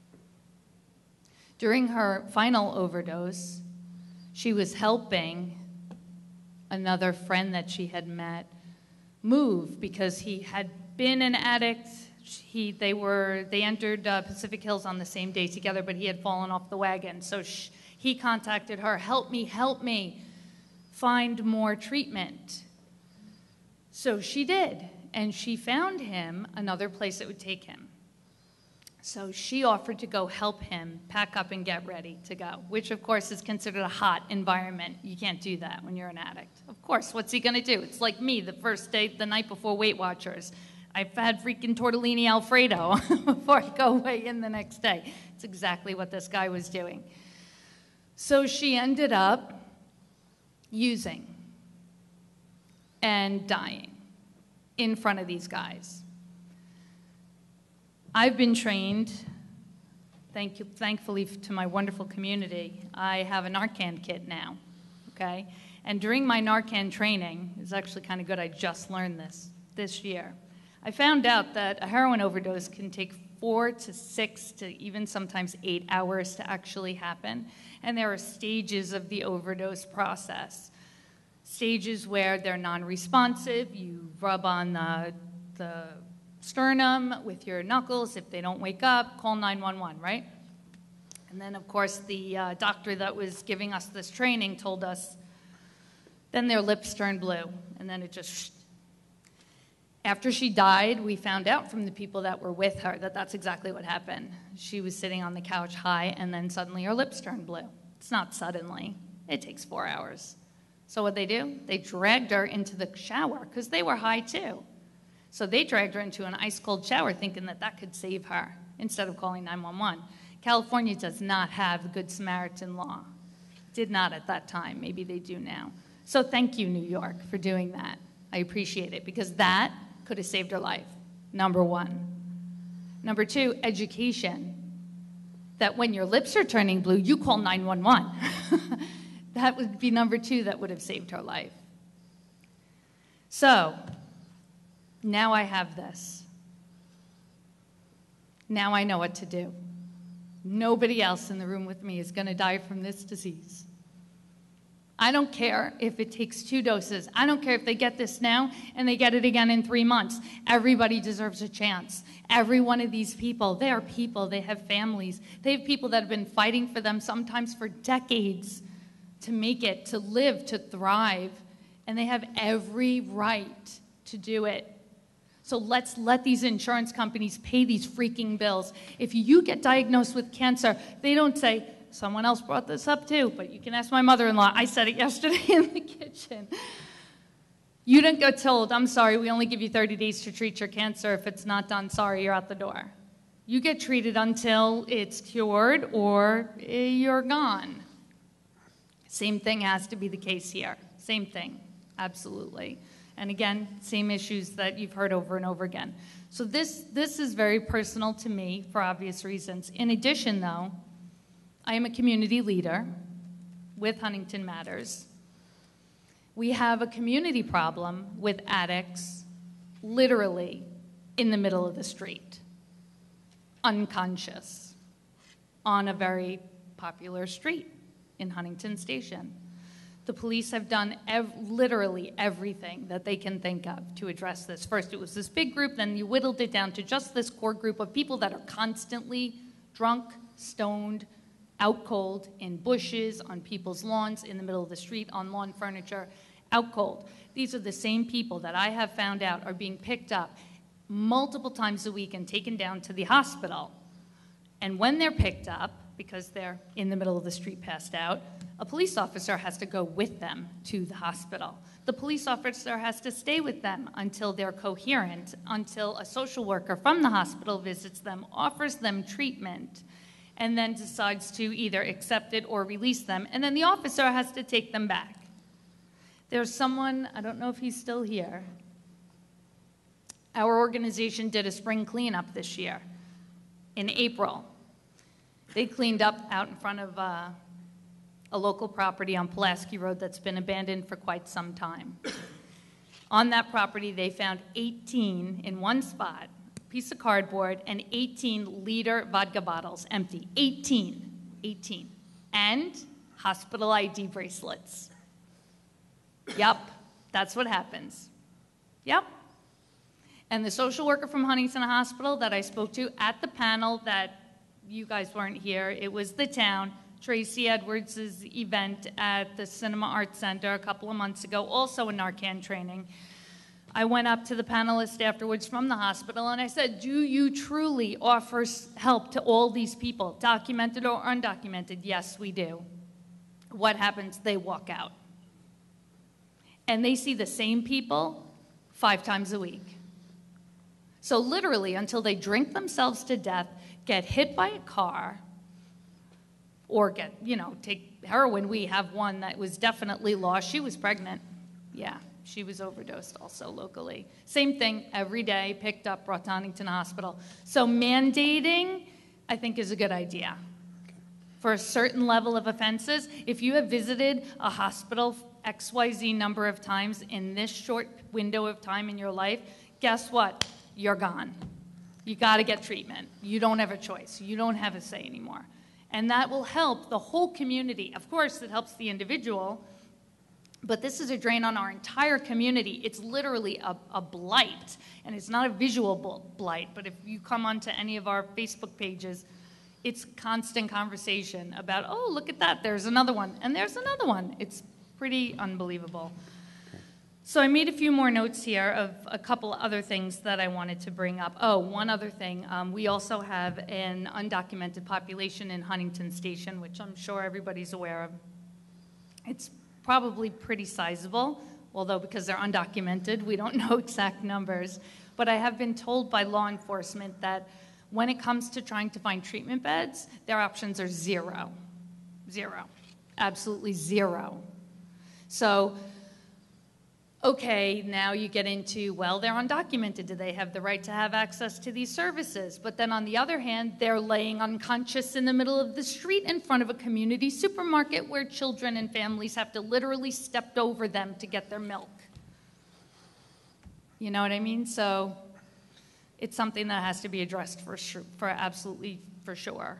Speaker 9: During her final overdose, she was helping another friend that she had met move because he had been an addict. They entered Pacific Hills on the same day together, but he had fallen off the wagon. So he contacted her, help me, find more treatment. So she did, and she found him another place that would take him. So she offered to go help him pack up and get ready to go, which of course is considered a hot environment. You can't do that when you're an addict. Of course, what's he gonna do? It's like me the first day, the night before Weight Watchers. I've had freaking tortellini Alfredo before I go weigh in the next day. It's exactly what this guy was doing. So she ended up using and dying in front of these guys. I've been trained, thankfully to my wonderful community, I have a Narcan kit now, okay? And during my Narcan training, it's actually kind of good, I just learned this year. I found out that a heroin overdose can take 4 to 6 to even sometimes 8 hours to actually happen. And there are stages of the overdose process. Stages where they're non-responsive, you rub on the sternum with your knuckles. If they don't wake up, call 911, right? And then, of course, the doctor that was giving us this training told us, then their lips turned blue, and then it just... After she died, we found out from the people that were with her that that's exactly what happened. She was sitting on the couch high, and then suddenly her lips turned blue. It's not suddenly. It takes 4 hours. So what'd they do? They dragged her into the shower, because they were high too. So they dragged her into an ice-cold shower thinking that that could save her instead of calling 911. California does not have the Good Samaritan law. Did not at that time. Maybe they do now. So thank you, New York, for doing that. I appreciate it because that could have saved her life, number 1. Number 2, education. That when your lips are turning blue, you call 911. That would be number 2 that would have saved her life. So, now I have this. Now I know what to do. Nobody else in the room with me is going to die from this disease. I don't care if it takes 2 doses. I don't care if they get this now and they get it again in 3 months. Everybody deserves a chance. Every one of these people, they are people, they have families. They have people that have been fighting for them sometimes for decades to make it, to live, to thrive. And they have every right to do it. So let's let these insurance companies pay these freaking bills. If you get diagnosed with cancer, they don't say, someone else brought this up too, but you can ask my mother-in-law. I said it yesterday in the kitchen. You didn't get told, I'm sorry, we only give you 30 days to treat your cancer. If it's not done, sorry, you're out the door. You get treated until it's cured or you're gone. Same thing has to be the case here. Same thing, absolutely. And again, same issues that you've heard over and over again. So this is very personal to me for obvious reasons. In addition, though, I am a community leader with Huntington Matters. We have a community problem with addicts literally in the middle of the street, unconscious, on a very popular street in Huntington Station. The police have done literally everything that they can think of to address this. First, it was this big group, then you whittled it down to just this core group of people that are constantly drunk, stoned, out cold, in bushes, on people's lawns, in the middle of the street, on lawn furniture, out cold. These are the same people that I have found out are being picked up multiple times a week and taken down to the hospital. And when they're picked up, because they're in the middle of the street passed out, a police officer has to go with them to the hospital. The police officer has to stay with them until they're coherent, until a social worker from the hospital visits them, offers them treatment, and then decides to either accept it or release them, and then the officer has to take them back. There's someone, I don't know if he's still here. Our organization did a spring cleanup this year in April. They cleaned up out in front of a local property on Pulaski Road that's been abandoned for quite some time. On that property, they found 18 in one spot, piece of cardboard, and 18-liter vodka bottles, empty. 18, and hospital ID bracelets. Yep, that's what happens. Yep. And the social worker from Huntington Hospital that I spoke to at the panel that you guys weren't here, it was the town, Tracy Edwards' event at the Cinema Arts Center a couple of months ago, also a Narcan training. I went up to the panelist afterwards from the hospital and I said, do you truly offer help to all these people, documented or undocumented? Yes, we do. What happens? They walk out. And they see the same people 5 times a week. So literally, until they drink themselves to death, get hit by a car, or get, take heroin. We have one that was definitely lost. She was pregnant. Yeah, she was overdosed also locally. Same thing, every day, picked up, brought to Huntington Hospital. So mandating, I think, is a good idea. For a certain level of offenses, if you have visited a hospital XYZ number of times in this short window of time in your life, guess what? You're gone. You got to get treatment. You don't have a choice. You don't have a say anymore. And that will help the whole community. Of course, it helps the individual, but this is a drain on our entire community. It's literally a blight, and it's not a visual blight, but if you come onto any of our Facebook pages, it's constant conversation about, oh, look at that, there's another one, and there's another one. It's pretty unbelievable. So I made a few more notes here of a couple other things that I wanted to bring up. Oh, one other thing. We also have an undocumented population in Huntington Station, which I'm sure everybody's aware of. It's probably pretty sizable, although because they're undocumented, we don't know exact numbers. But I have been told by law enforcement that when it comes to trying to find treatment beds, their options are zero. Zero. Absolutely zero. So, okay, now you get into, well, they're undocumented. Do they have the right to have access to these services? But then on the other hand, they're laying unconscious in the middle of the street in front of a community supermarket where children and families have to literally step over them to get their milk. You know what I mean? So it's something that has to be addressed for sure, absolutely for sure.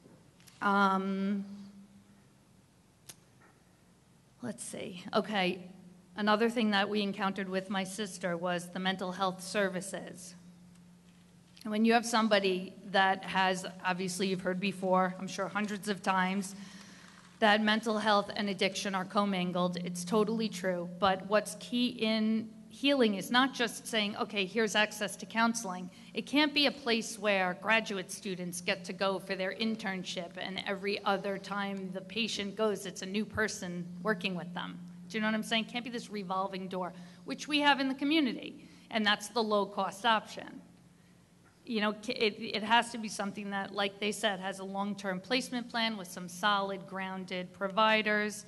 Speaker 9: Let's see. Okay. Another thing that we encountered with my sister was the mental health services. When you have somebody that has, obviously you've heard before, I'm sure hundreds of times, that mental health and addiction are commingled, it's totally true. But what's key in healing is not just saying, okay, here's access to counseling. It can't be a place where graduate students get to go for their internship and every other time the patient goes, it's a new person working with them. Do you know what I'm saying? Can't be this revolving door, which we have in the community, and that's the low-cost option. You know, it has to be something that, like they said, has a long-term placement plan with some solid, grounded providers.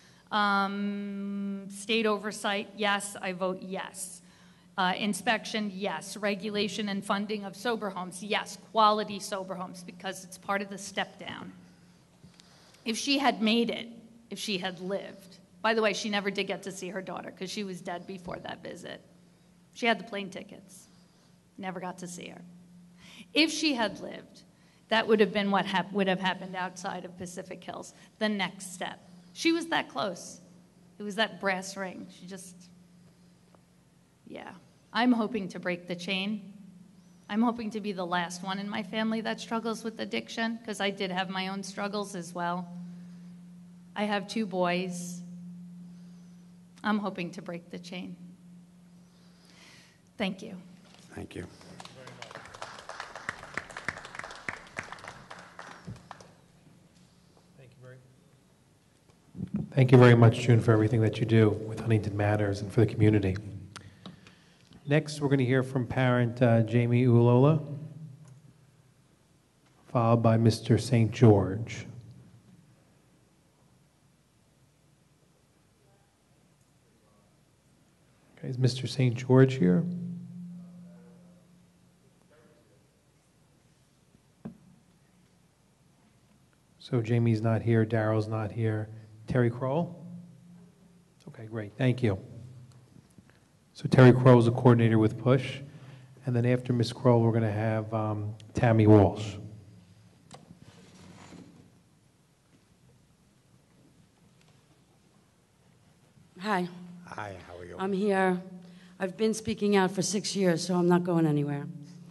Speaker 9: State oversight, yes, I vote yes. Inspection, yes. Regulation and funding of sober homes, yes. Quality sober homes, because it's part of the step down. If she had made it, if she had lived. By the way, she never did get to see her daughter because she was dead before that visit. She had the plane tickets. Never got to see her. If she had lived, that would have been what would have happened outside of Pacific Hills, the next step. She was that close. It was that brass ring. She just, yeah. I'm hoping to break the chain. I'm hoping to be the last one in my family that struggles with addiction, because I did have my own struggles as well. I have 2 boys. I'm hoping to break the chain. Thank you.
Speaker 2: Thank you.
Speaker 3: Thank you very much, June, for everything that you do with Huntington Matters and for the community. Next, we're going to hear from parent Jamie Ulola, followed by Mr. St. George. Okay, is Mr. St. George here? So Jamie's not here, Daryl's not here. Terry Kroll? Okay, great, thank you. So Terry Kroll is a coordinator with PUSH, and then after Ms. Kroll, we're going to have Tammy Walsh.
Speaker 10: Hi,
Speaker 2: Hi, how are you?
Speaker 10: I'm here. I've been speaking out for 6 years, so I'm not going anywhere.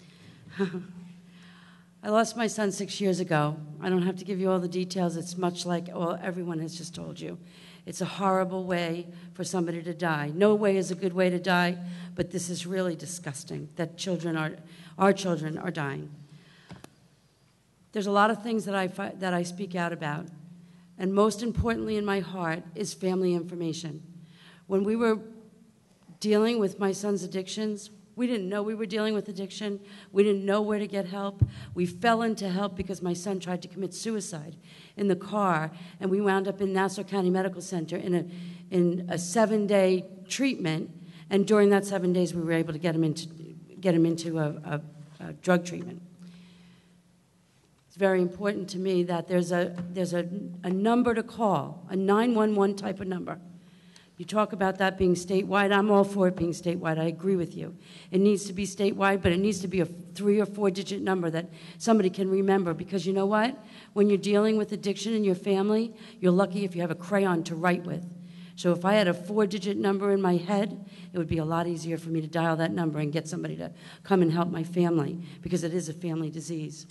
Speaker 10: I lost my son 6 years ago. I don't have to give you all the details. It's much like everyone has just told you. It's a horrible way for somebody to die. No way is a good way to die, but this is really disgusting that our children are dying. There's a lot of things that I speak out about, and most importantly in my heart is family information. When we were dealing with my son's addictions, we didn't know we were dealing with addiction. We didn't know where to get help. We fell into help because my son tried to commit suicide in the car, and we wound up in Nassau County Medical Center in a 7-day treatment. And during that 7 days, we were able to get him into a drug treatment. It's very important to me that there's a number to call, a 911 type of number. You talk about that being statewide. I'm all for it being statewide. I agree with you. It needs to be statewide, but it needs to be a 3 or 4 digit number that somebody can remember, because you know what? When you're dealing with addiction in your family, you're lucky if you have a crayon to write with. So if I had a 4-digit number in my head, it would be a lot easier for me to dial that number and get somebody to come and help my family, because it is a family disease.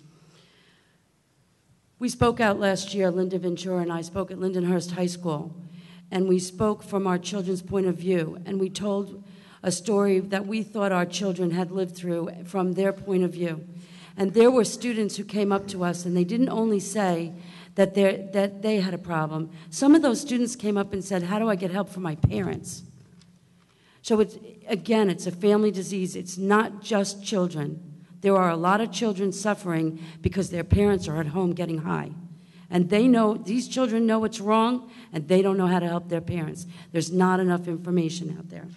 Speaker 10: We spoke out last year, Linda Ventura and I spoke at Lindenhurst High School. And we spoke from our children's point of view, and we told a story that we thought our children had lived through from their point of view. And there were students who came up to us, and they didn't only say that they had a problem. Some of those students came up and said, how do I get help from my parents? So it's a family disease. It's not just children. There are a lot of children suffering because their parents are at home getting high. And these children know what's wrong, and they don't know how to help their parents. There's not enough information out there.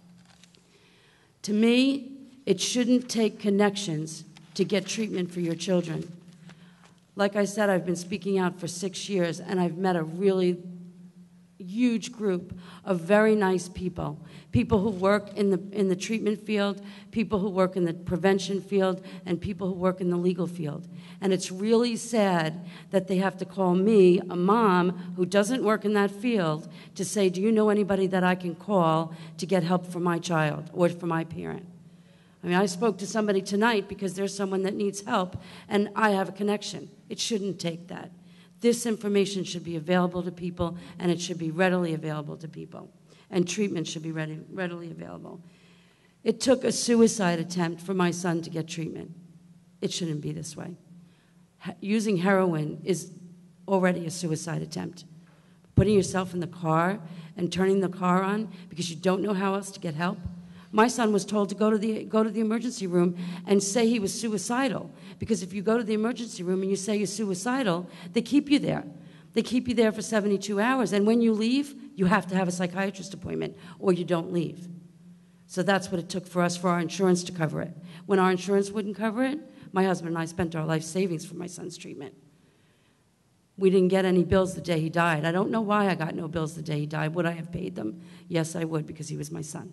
Speaker 10: To me, it shouldn't take connections to get treatment for your children. Like I said, I've been speaking out for 6 years, and I've met a really huge group of very nice people who work in the treatment field, people who work in the prevention field, and people who work in the legal field. And it's really sad that they have to call me, a mom who doesn't work in that field, to say, do you know anybody that I can call to get help for my child or for my parent? I mean, I spoke to somebody tonight because there's someone that needs help, and I have a connection. It shouldn't take that. This information should be available to people, and it should be readily available to people. And treatment should be readily available. It took a suicide attempt for my son to get treatment. It shouldn't be this way. Using heroin is already a suicide attempt. Putting yourself in the car and turning the car on because you don't know how else to get help. My son was told to go to the emergency room and say he was suicidal, because if you go to the emergency room and you say you're suicidal, they keep you there. They keep you there for 72 hours, and when you leave, you have to have a psychiatrist appointment, or you don't leave. So that's what it took for us, for our insurance to cover it. When our insurance wouldn't cover it, my husband and I spent our life savings for my son's treatment. We didn't get any bills the day he died. I don't know why I got no bills the day he died. Would I have paid them? Yes, I would, because he was my son.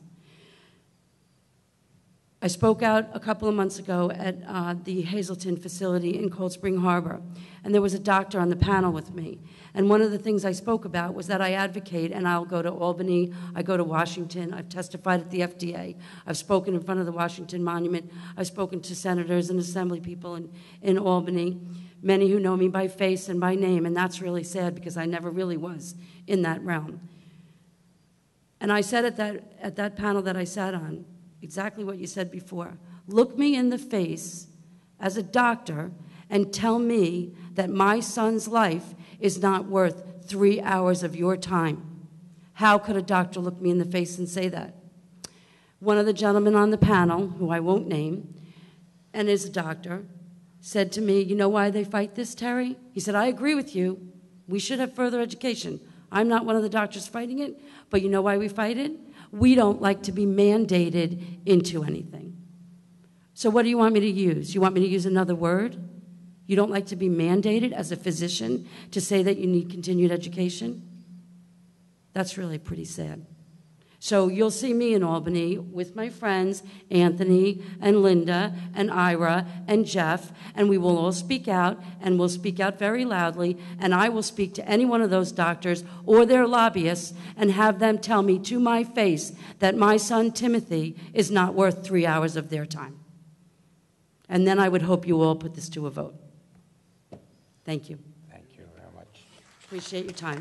Speaker 10: I spoke out a couple of months ago at the Hazleton facility in Cold Spring Harbor, and there was a doctor on the panel with me. And one of the things I spoke about was that I advocate, and I'll go to Albany, I go to Washington, I've testified at the FDA, I've spoken in front of the Washington Monument, I've spoken to senators and assembly people in Albany, many who know me by face and by name, and that's really sad because I never really was in that realm. And I said at that panel that I sat on, exactly what you said before. Look me in the face as a doctor and tell me that my son's life is not worth 3 hours of your time. How could a doctor look me in the face and say that? One of the gentlemen on the panel, who I won't name, and is a doctor, said to me, you know why they fight this, Terry? He said, I agree with you. We should have further education. I'm not one of the doctors fighting it, but you know why we fight it? We don't like to be mandated into anything. So what do you want me to use? You want me to use another word? You don't like to be mandated as a physician to say that you need continued education? That's really pretty sad. So you'll see me in Albany with my friends, Anthony and Linda and Ira and Jeff, and we will all speak out, and we'll speak out very loudly, and I will speak to any one of those doctors or their lobbyists and have them tell me to my face that my son Timothy is not worth 3 hours of their time. And then I would hope you all put this to a vote. Thank you.
Speaker 2: Thank you very much.
Speaker 10: Appreciate your time.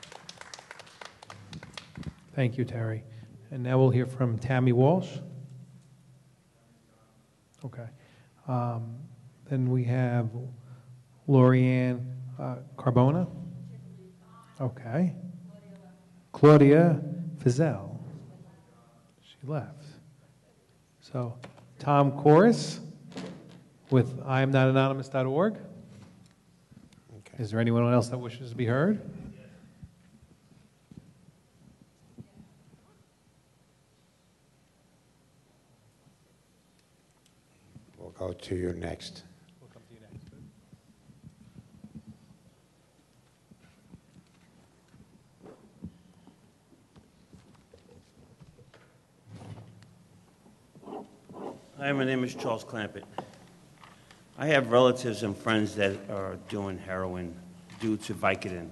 Speaker 3: Thank you, Terry. And now we'll hear from Tammy Walsh. Okay. Then we have Lorianne Carbona. Okay. Claudia Fizell. She left. So Tom Corris with IamNotAnonymous.org.
Speaker 2: Okay.
Speaker 3: Is there anyone else that wishes to be heard?
Speaker 2: We'll go to you next.
Speaker 3: We'll come to you next.
Speaker 11: Hi, my name is Charles Clampett. I have relatives and friends that are doing heroin due to Vicodin.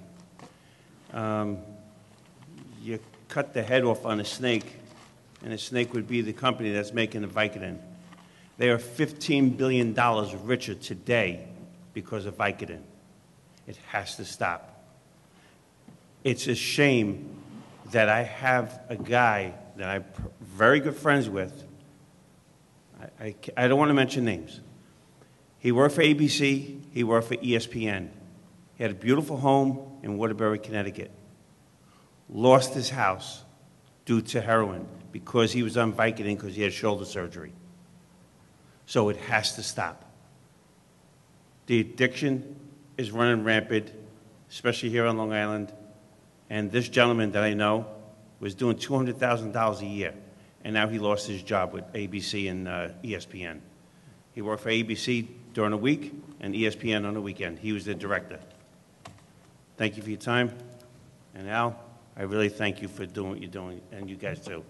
Speaker 11: You cut the head off on a snake, and the snake would be the company that's making the Vicodin. They are $15 billion richer today because of Vicodin. It has to stop. It's a shame that I have a guy that I'm very good friends with. I don't want to mention names. He worked for ABC. He worked for ESPN. He had a beautiful home in Waterbury, Connecticut. Lost his house due to heroin because he was on Vicodin because he had shoulder surgery. So it has to stop. The addiction is running rampant, especially here on Long Island. And this gentleman that I know was doing $200,000 a year, and now he lost his job with ABC and ESPN. He worked for ABC during the week and ESPN on the weekend. He was the director. Thank you for your time. And Al, I really thank you for doing what you're doing, and you guys too.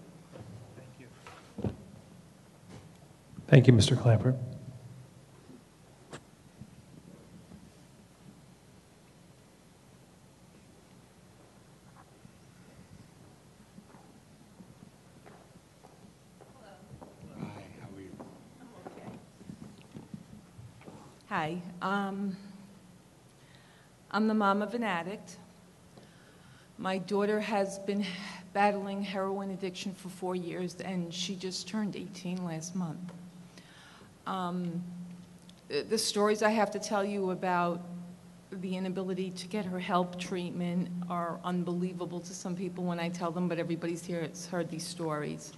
Speaker 3: Thank you, Mr. Clampett.
Speaker 12: Hi, I'm the mom of an addict. My daughter has been battling heroin addiction for 4 years, and she just turned 18 last month. The stories I have to tell you about the inability to get her help treatment are unbelievable to some people when I tell them, but everybody's here has heard these stories.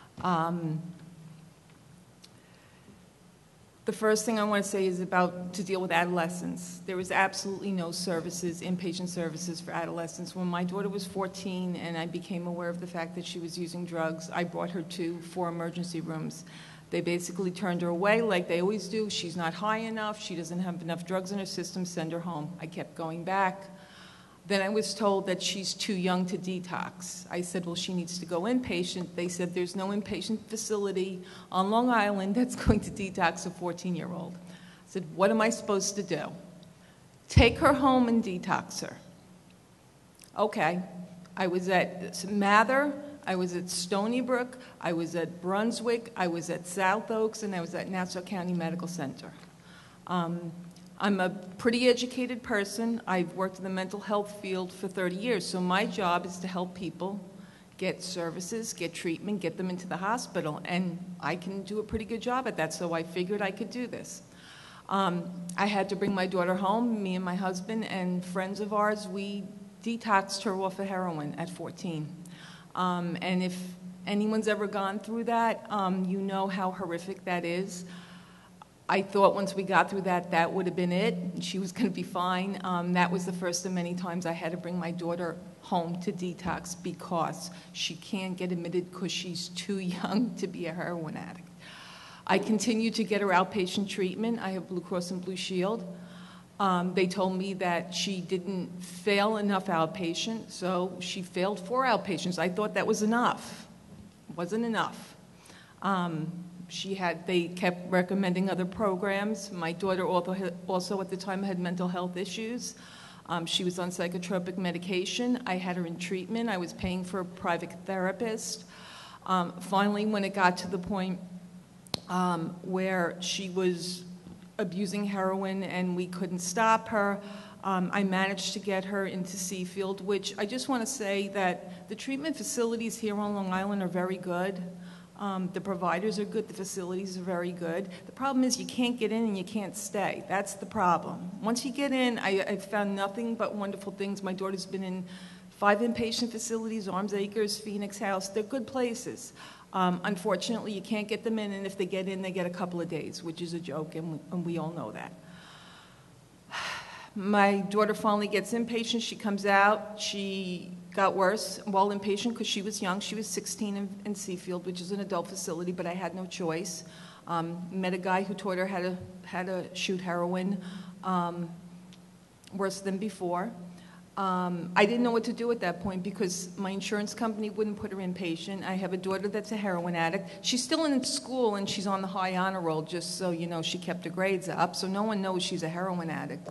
Speaker 12: The first thing I want to say is about to deal with adolescents. There was absolutely no services, inpatient services for adolescents. When my daughter was 14 and I became aware of the fact that she was using drugs, I brought her to 4 emergency rooms. They basically turned her away like they always do. She's not high enough. She doesn't have enough drugs in her system. Send her home. I kept going back. Then I was told that she's too young to detox. I said, well, she needs to go inpatient. They said there's no inpatient facility on Long Island that's going to detox a 14-year-old. I said, what am I supposed to do? Take her home and detox her. Okay. I was at Mather, I was at Stony Brook, I was at Brunswick, I was at South Oaks, and I was at Nassau County Medical Center. I'm a pretty educated person. I've worked in the mental health field for 30 years, so my job is to help people get services, get treatment, get them into the hospital, and I can do a pretty good job at that, so I figured I could do this. I had to bring my daughter home. Me and my husband and friends of ours, we detoxed her off of heroin at 14. And if anyone's ever gone through that, you know how horrific that is. I thought once we got through that, that would have been it. She was going to be fine. That was the first of many times I had to bring my daughter home to detox because she can't get admitted because she's too young to be a heroin addict. I continue to get her outpatient treatment. I have Blue Cross and Blue Shield. They told me that she didn't fail enough outpatient, so she failed 4 outpatients. I thought that was enough. It wasn't enough. They kept recommending other programs. My daughter also at the time had mental health issues. She was on psychotropic medication. I had her in treatment. I was paying for a private therapist. Finally, when it got to the point where she was abusing heroin and we couldn't stop her, I managed to get her into Seafield, which I just want to say that the treatment facilities here on Long Island are very good. The providers are good, the facilities are very good. The problem is you can't get in and you can't stay. That's the problem. Once you get in, I've found nothing but wonderful things. My daughter's been in 5 inpatient facilities, Arms Acres, Phoenix House. They're good places. Unfortunately, you can't get them in, and if they get in, they get a couple of days, which is a joke, and we all know that. My daughter finally gets inpatient. She comes out. She got worse while inpatient because she was young. She was 16 in Seafield, which is an adult facility, but I had no choice. Met a guy who taught her how to shoot heroin, worse than before. I didn't know what to do at that point because my insurance company wouldn't put her inpatient. I have a daughter that's a heroin addict. She's still in school and she's on the high honor roll, just so you know. She kept her grades up, so no one knows she's a heroin addict.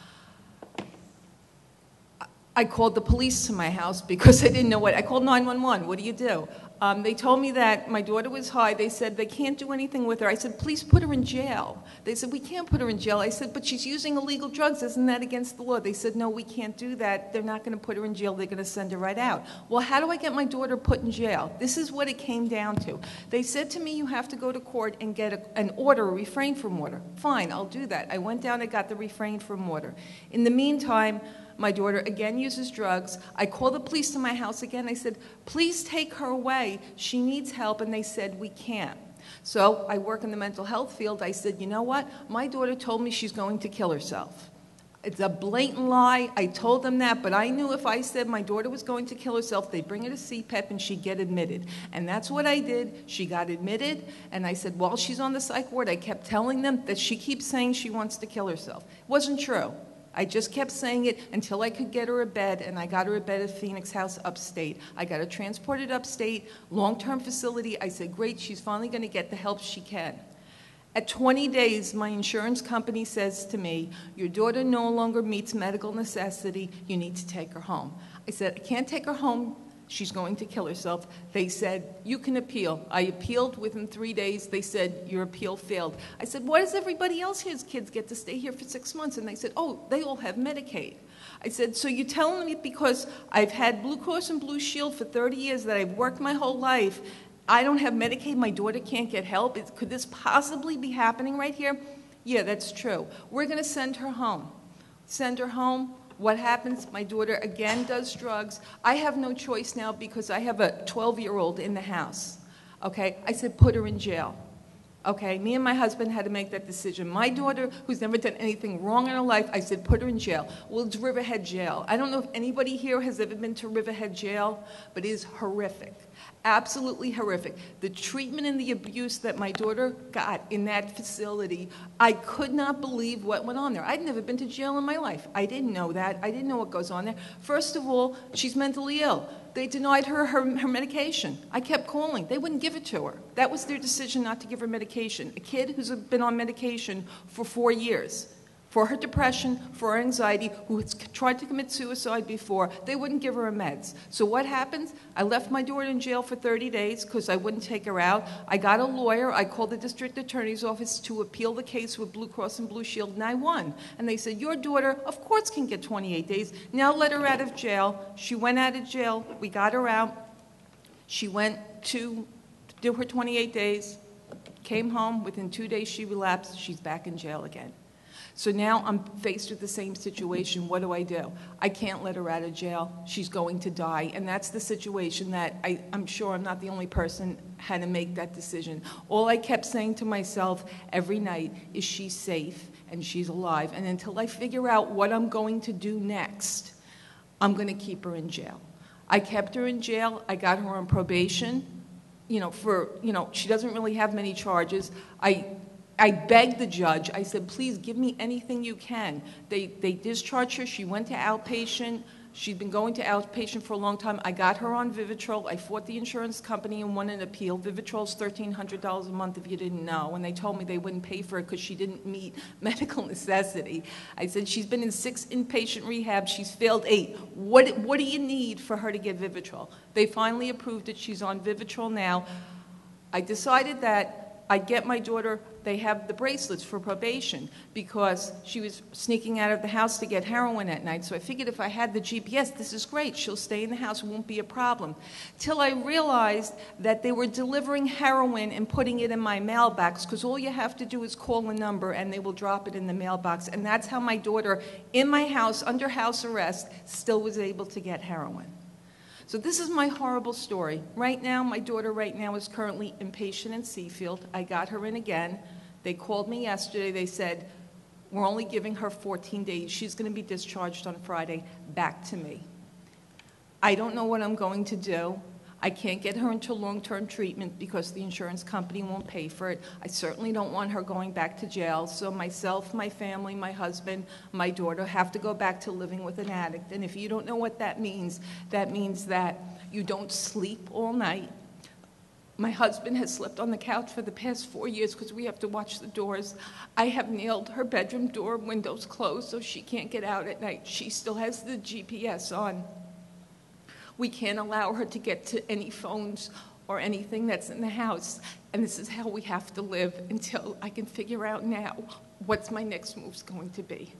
Speaker 12: I called the police to my house because I didn't know I called 911. What do you do? They told me that my daughter was high. They said they can't do anything with her. I said, please put her in jail. They said, we can't put her in jail. I said, but she's using illegal drugs. Isn't that against the law? They said, no, we can't do that. They're not going to put her in jail. They're going to send her right out. Well, how do I get my daughter put in jail? This is what it came down to. They said to me, you have to go to court and get an order, a refrain from order. Fine, I'll do that. I went down and got the refrain from order. In the meantime, my daughter again uses drugs. I called the police to my house again. I said, please take her away. She needs help. And they said, we can't. So I work in the mental health field. I said, you know what? My daughter told me she's going to kill herself. It's a blatant lie. I told them that, but I knew if I said my daughter was going to kill herself, they'd bring her to CPEP and she'd get admitted. And that's what I did. She got admitted, and I said, while she's on the psych ward, I kept telling them that she keeps saying she wants to kill herself. It wasn't true. I just kept saying it until I could get her a bed, and I got her a bed at Phoenix House upstate. I got her transported upstate, long-term facility. I said, great, she's finally going to get the help she can. At 20 days, my insurance company says to me, your daughter no longer meets medical necessity. You need to take her home. I said, I can't take her home. She's going to kill herself. They said, you can appeal. I appealed within 3 days. They said, your appeal failed. I said, why does everybody else here's kids get to stay here for 6 months? And they said, oh, they all have Medicaid. I said, so you're telling me because I've had Blue Cross and Blue Shield for 30 years, that I've worked my whole life, I don't have Medicaid, my daughter can't get help? Could this possibly be happening right here? Yeah, that's true. We're going to send her home. Send her home. What happens? My daughter again does drugs. I have no choice now because I have a 12-year-old in the house. Okay? I said, put her in jail. Okay, me and my husband had to make that decision. My daughter, who's never done anything wrong in her life, I said, put her in jail. Well, it's Riverhead Jail. I don't know if anybody here has ever been to Riverhead Jail, but it is horrific. Absolutely horrific. The treatment and the abuse that my daughter got in that facility, I could not believe what went on there. I'd never been to jail in my life. I didn't know that. I didn't know what goes on there. First of all, she's mentally ill. They denied her medication. I kept calling. They wouldn't give it to her. That was their decision not to give her medication. A kid who's been on medication for 4 years. For her depression, for her anxiety, who has tried to commit suicide before, they wouldn't give her her meds. So what happens? I left my daughter in jail for 30 days because I wouldn't take her out. I got a lawyer. I called the district attorney's office to appeal the case with Blue Cross and Blue Shield, and I won. And they said, your daughter, of course, can get 28 days. Now let her out of jail. She went out of jail. We got her out. She went to do her 28 days, came home. Within 2 days, she relapsed. She's back in jail again. So now I'm faced with the same situation. What do? I can't let her out of jail. She's going to die. And that's the situation that I'm sure I'm not the only person had to make that decision. All I kept saying to myself every night is she's safe and she's alive. And until I figure out what I'm going to do next, I'm going to keep her in jail. I kept her in jail. I got her on probation. She doesn't really have many charges. I begged the judge. I said, please give me anything you can. They discharged her. She went to outpatient. She'd been going to outpatient for a long time. I got her on Vivitrol. I fought the insurance company and won an appeal. Vivitrol's $1,300 a month if you didn't know. And they told me they wouldn't pay for it because she didn't meet medical necessity. I said, she's been in 6 inpatient rehabs. She's failed 8. What do you need for her to get Vivitrol? They finally approved it. She's on Vivitrol now. I decided that I'd get my daughter, they have the bracelets for probation because she was sneaking out of the house to get heroin at night. So I figured if I had the GPS, this is great. She'll stay in the house, it won't be a problem. Till I realized that they were delivering heroin and putting it in my mailbox because all you have to do is call a number and they will drop it in the mailbox. And that's how my daughter, in my house, under house arrest, still was able to get heroin. So this is my horrible story. Right now, my daughter is currently inpatient in Seafield. I got her in again. They called me yesterday. They said, we're only giving her 14 days. She's going to be discharged on Friday back to me. I don't know what I'm going to do. I can't get her into long-term treatment because the insurance company won't pay for it. I certainly don't want her going back to jail. So myself, my family, my husband, my daughter have to go back to living with an addict. And if you don't know what that means that you don't sleep all night. My husband has slept on the couch for the past 4 years because we have to watch the doors. I have nailed her bedroom door windows closed so she can't get out at night. She still has the GPS on. We can't allow her to get to any phones or anything that's in the house. And this is how we have to live until I can figure out now what's my next move's going to be.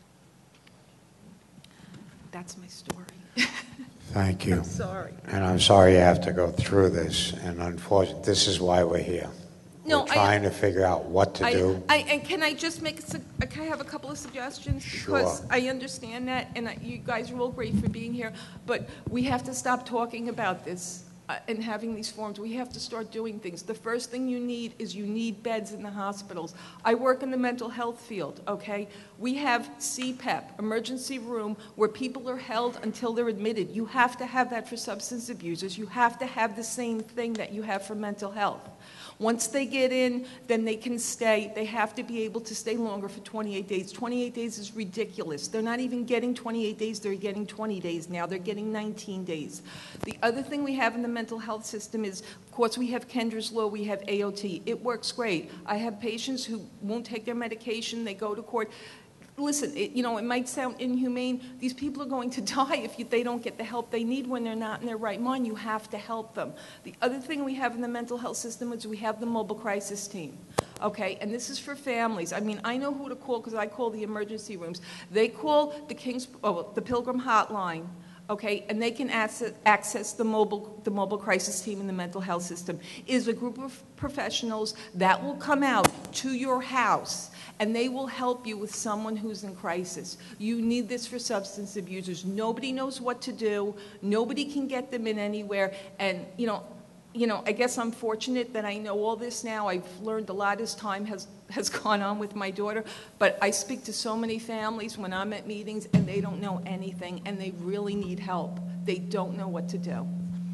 Speaker 12: That's my story.
Speaker 2: Thank you.
Speaker 12: I'm sorry.
Speaker 2: And I'm sorry you have to go through this, and unfortunately, this is why we're here.
Speaker 12: No,
Speaker 2: we're trying to figure out what to do.
Speaker 12: And can I just can I have a couple of suggestions?
Speaker 2: Sure.
Speaker 12: Because I understand that, and you guys are all great for being here, but we have to stop talking about this and having these forums. We have to start doing things. The first thing you need beds in the hospitals. I work in the mental health field, okay? We have CPEP, emergency room, where people are held until they're admitted. You have to have that for substance abusers. You have to have the same thing that you have for mental health. Once they get in, then they can stay. They have to be able to stay longer for 28 days. 28 days is ridiculous. They're not even getting 28 days. They're getting 20 days now. They're getting 19 days. The other thing we have in the mental health system is, of course, we have Kendra's Law. We have AOT. It works great. I have patients who won't take their medication. They go to court. Listen, it might sound inhumane. These people are going to die if they don't get the help they need when they're not in their right mind. You have to help them. The other thing we have in the mental health system is we have the mobile crisis team. Okay, and this is for families. I mean, I know who to call because I call the emergency rooms. They call the Pilgrim Hotline. Okay, and they can access the mobile crisis team in the mental health system. It is a group of professionals that will come out to your house and they will help you with someone who's in crisis. You need this for substance abusers. Nobody knows what to do. Nobody can get them in anywhere. And, you know, I guess I'm fortunate that I know all this now. I've learned a lot as time has gone on with my daughter. But I speak to so many families when I'm at meetings, and they don't know anything, and they really need help. They don't know what to do.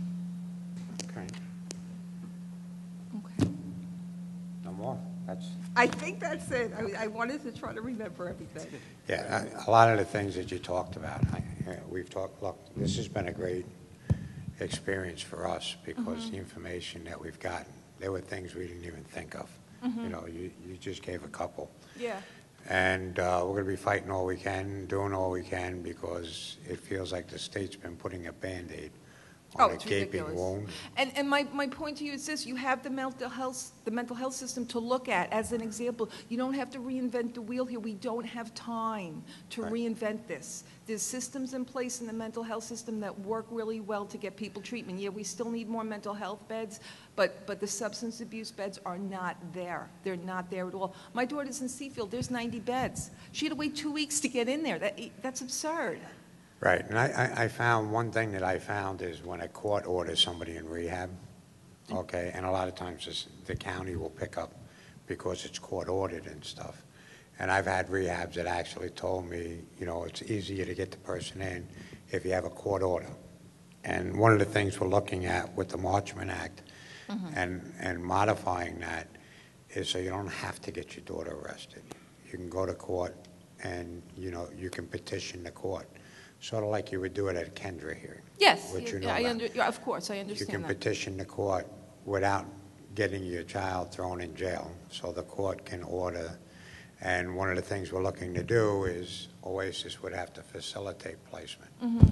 Speaker 2: Okay.
Speaker 12: Okay.
Speaker 2: No more?
Speaker 8: I think that's it. I wanted to try to remember everything.
Speaker 2: Yeah, a lot of the things that you talked about, we've talked, look, this has been a great experience for us because the information that we've gotten, there were things we didn't even think of. You know, you just gave a couple.
Speaker 12: Yeah.
Speaker 2: And we're going to be fighting all we can, doing all we can, because it feels like the state's been putting a Band-Aid on a
Speaker 12: It's
Speaker 2: gaping
Speaker 12: ridiculous.
Speaker 2: wound.
Speaker 12: And my point to you is this: you have the mental health system to look at as an example. You don't have to reinvent the wheel here. We don't have time to reinvent this. There's systems in place in the mental health system that work really well to get people treatment. Yeah, we still need more mental health beds, but the substance abuse beds are not there. They're not there at all. My daughter's in Seafield. There's 90 beds. She had to wait 2 weeks to get in there. That's absurd.
Speaker 2: Right, and I found, one thing that I found is when a court orders somebody in rehab, okay, and a lot of times the county will pick up because it's court ordered and stuff. And I've had rehabs that actually told me, you know, it's easier to get the person in if you have a court order. And one of the things we're looking at with the Marchman Act and modifying that is so you don't have to get your daughter arrested. You can go to court and, you know, you can petition the court. Sort of like you would do it at a Kendra hearing.
Speaker 12: Yes,
Speaker 2: which you know
Speaker 12: of course, I understand
Speaker 2: you can
Speaker 12: that.
Speaker 2: petition the court without getting your child thrown in jail, so the court can order. And one of the things we're looking to do is Oasis would have to facilitate placement.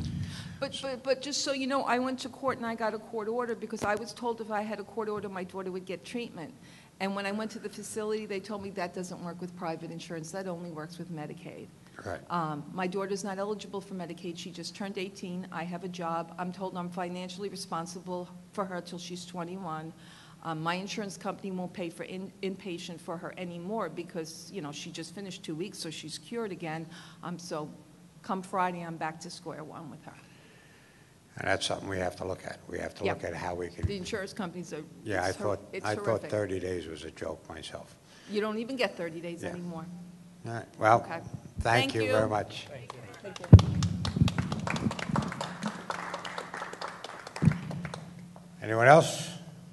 Speaker 12: But just so you know, I went to court and I got a court order because I was told if I had a court order, my daughter would get treatment. And when I went to the facility, they told me that doesn't work with private insurance. That only works with Medicaid.
Speaker 2: Right.
Speaker 12: My daughter's not eligible for Medicaid. She just turned 18. I have a job. I'm told I'm financially responsible for her till she's 21. My insurance company won't pay for inpatient for her anymore because, you know, she just finished 2 weeks, so she's cured again. So come Friday, I'm back to square one with her.
Speaker 2: And that's something we have to look at. We have to look at how we can.
Speaker 12: The insurance companies are.
Speaker 2: Yeah, I thought
Speaker 12: horrific.
Speaker 2: 30 days was a joke myself.
Speaker 12: You don't even get 30 days anymore.
Speaker 2: All right. Well,
Speaker 12: Okay.
Speaker 2: thank you very much.
Speaker 12: Thank you.
Speaker 2: Anyone else?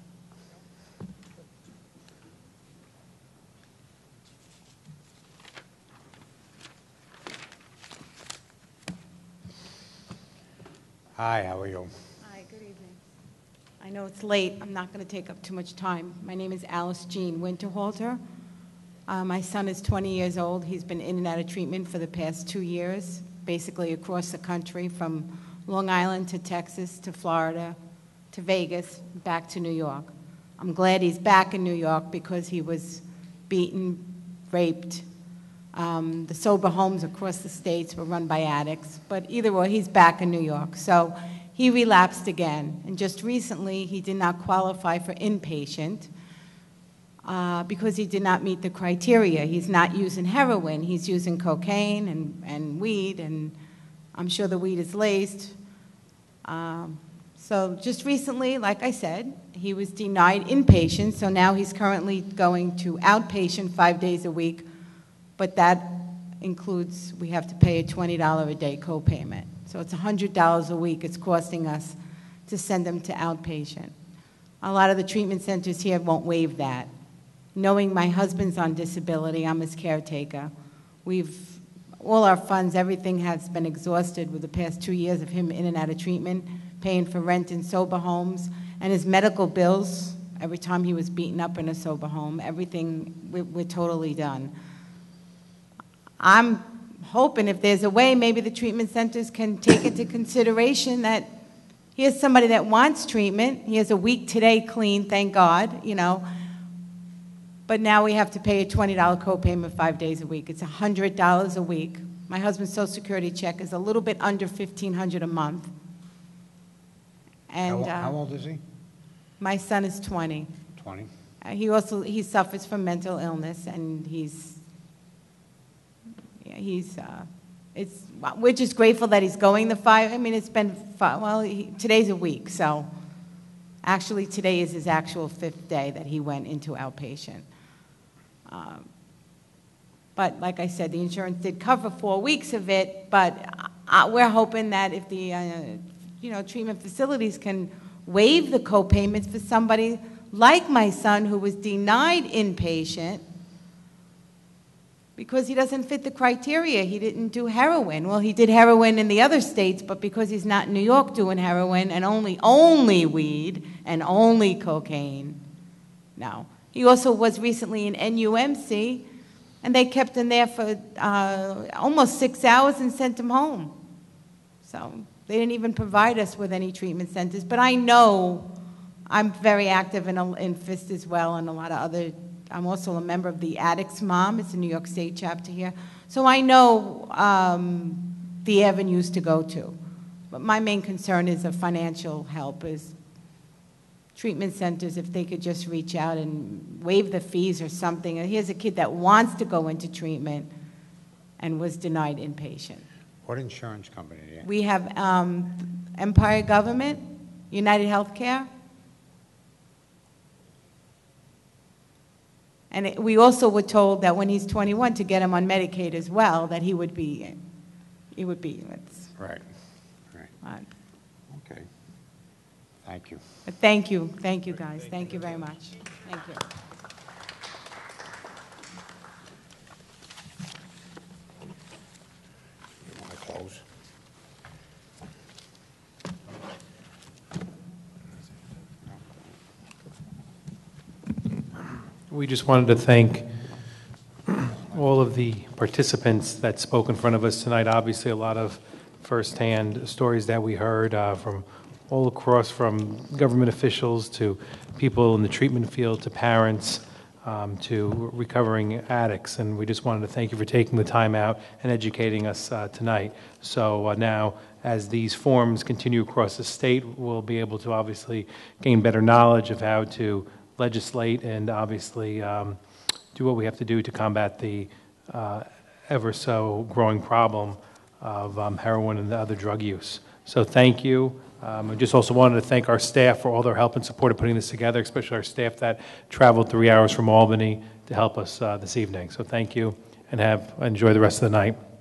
Speaker 2: Hi, how are you?
Speaker 13: Hi, good evening. I know it's late. I'm not going to take up too much time. My name is Alice Jean Winterhalter. My son is 20 years old. He's been in and out of treatment for the past 2 years, basically across the country, from Long Island to Texas to Florida to Vegas, back to New York. I'm glad he's back in New York because he was beaten, raped. The sober homes across the states were run by addicts, but either way, he's back in New York. So he relapsed again, and just recently he did not qualify for inpatient because he did not meet the criteria. He's not using heroin, he's using cocaine and weed, and I'm sure the weed is laced. So just recently, like I said, he was denied inpatient, so now he's currently going to outpatient 5 days a week, but that includes, we have to pay a $20 a day copayment. So it's $100 a week it's costing us to send him to outpatient. A lot of the treatment centers here won't waive that. Knowing my husband's on disability, I'm his caretaker. All our funds, everything has been exhausted with the past 2 years of him in and out of treatment, paying for rent in sober homes, and his medical bills, every time he was beaten up in a sober home, everything, we're totally done. I'm hoping if there's a way, maybe the treatment centers can take into consideration that here's somebody that wants treatment. He has a week today clean, thank God, you know. But now we have to pay a $20 copayment 5 days a week. It's $100 a week. My husband's Social Security check is a little bit under $1,500 a month. And
Speaker 2: How old is he?
Speaker 13: my son is 20.
Speaker 2: 20.
Speaker 13: He suffers from mental illness, and we're just grateful that he's going the 5. I mean, it's been 5, well, today's a week, so Actually, today is his actual 5th day that he went into outpatient. But like I said, the insurance did cover 4 weeks of it, but we're hoping that if the treatment facilities can waive the co-payments for somebody like my son who was denied inpatient because he doesn't fit the criteria. He didn't do heroin. Well, he did heroin in the other states, but because he's not in New York doing heroin and only weed and only cocaine, no. He also was recently in NUMC, and they kept him there for almost 6 hours and sent him home. So they didn't even provide us with any treatment centers. But I know I'm very active in FIST as well, and a lot of other. I'm also a member of the Addicts Mom. It's a New York State chapter here. So I know the avenues to go to. But my main concern is a financial help, is treatment centers, if they could just reach out and waive the fees or something. And here's a kid that wants to go into treatment and was denied inpatient.
Speaker 2: What insurance company do you have?
Speaker 13: We have Empire Government, United Healthcare, and we also were told that when he's 21 to get him on Medicaid as well, that he would be.
Speaker 2: Right. Okay. Thank you.
Speaker 13: But thank you guys, thank you very much. Thank you.
Speaker 2: You want to close?
Speaker 3: We just wanted to thank all of the participants that spoke in front of us tonight. Obviously, a lot of firsthand stories that we heard from all across, from government officials to people in the treatment field to parents to recovering addicts. And we just wanted to thank you for taking the time out and educating us tonight. So now, as these forms continue across the state, we'll be able to obviously gain better knowledge of how to legislate and obviously do what we have to do to combat the ever so growing problem of heroin and the other drug use. So thank you. I just also wanted to thank our staff for all their help and support in putting this together, especially our staff that traveled 3 hours from Albany to help us this evening. So thank you, and enjoy the rest of the night.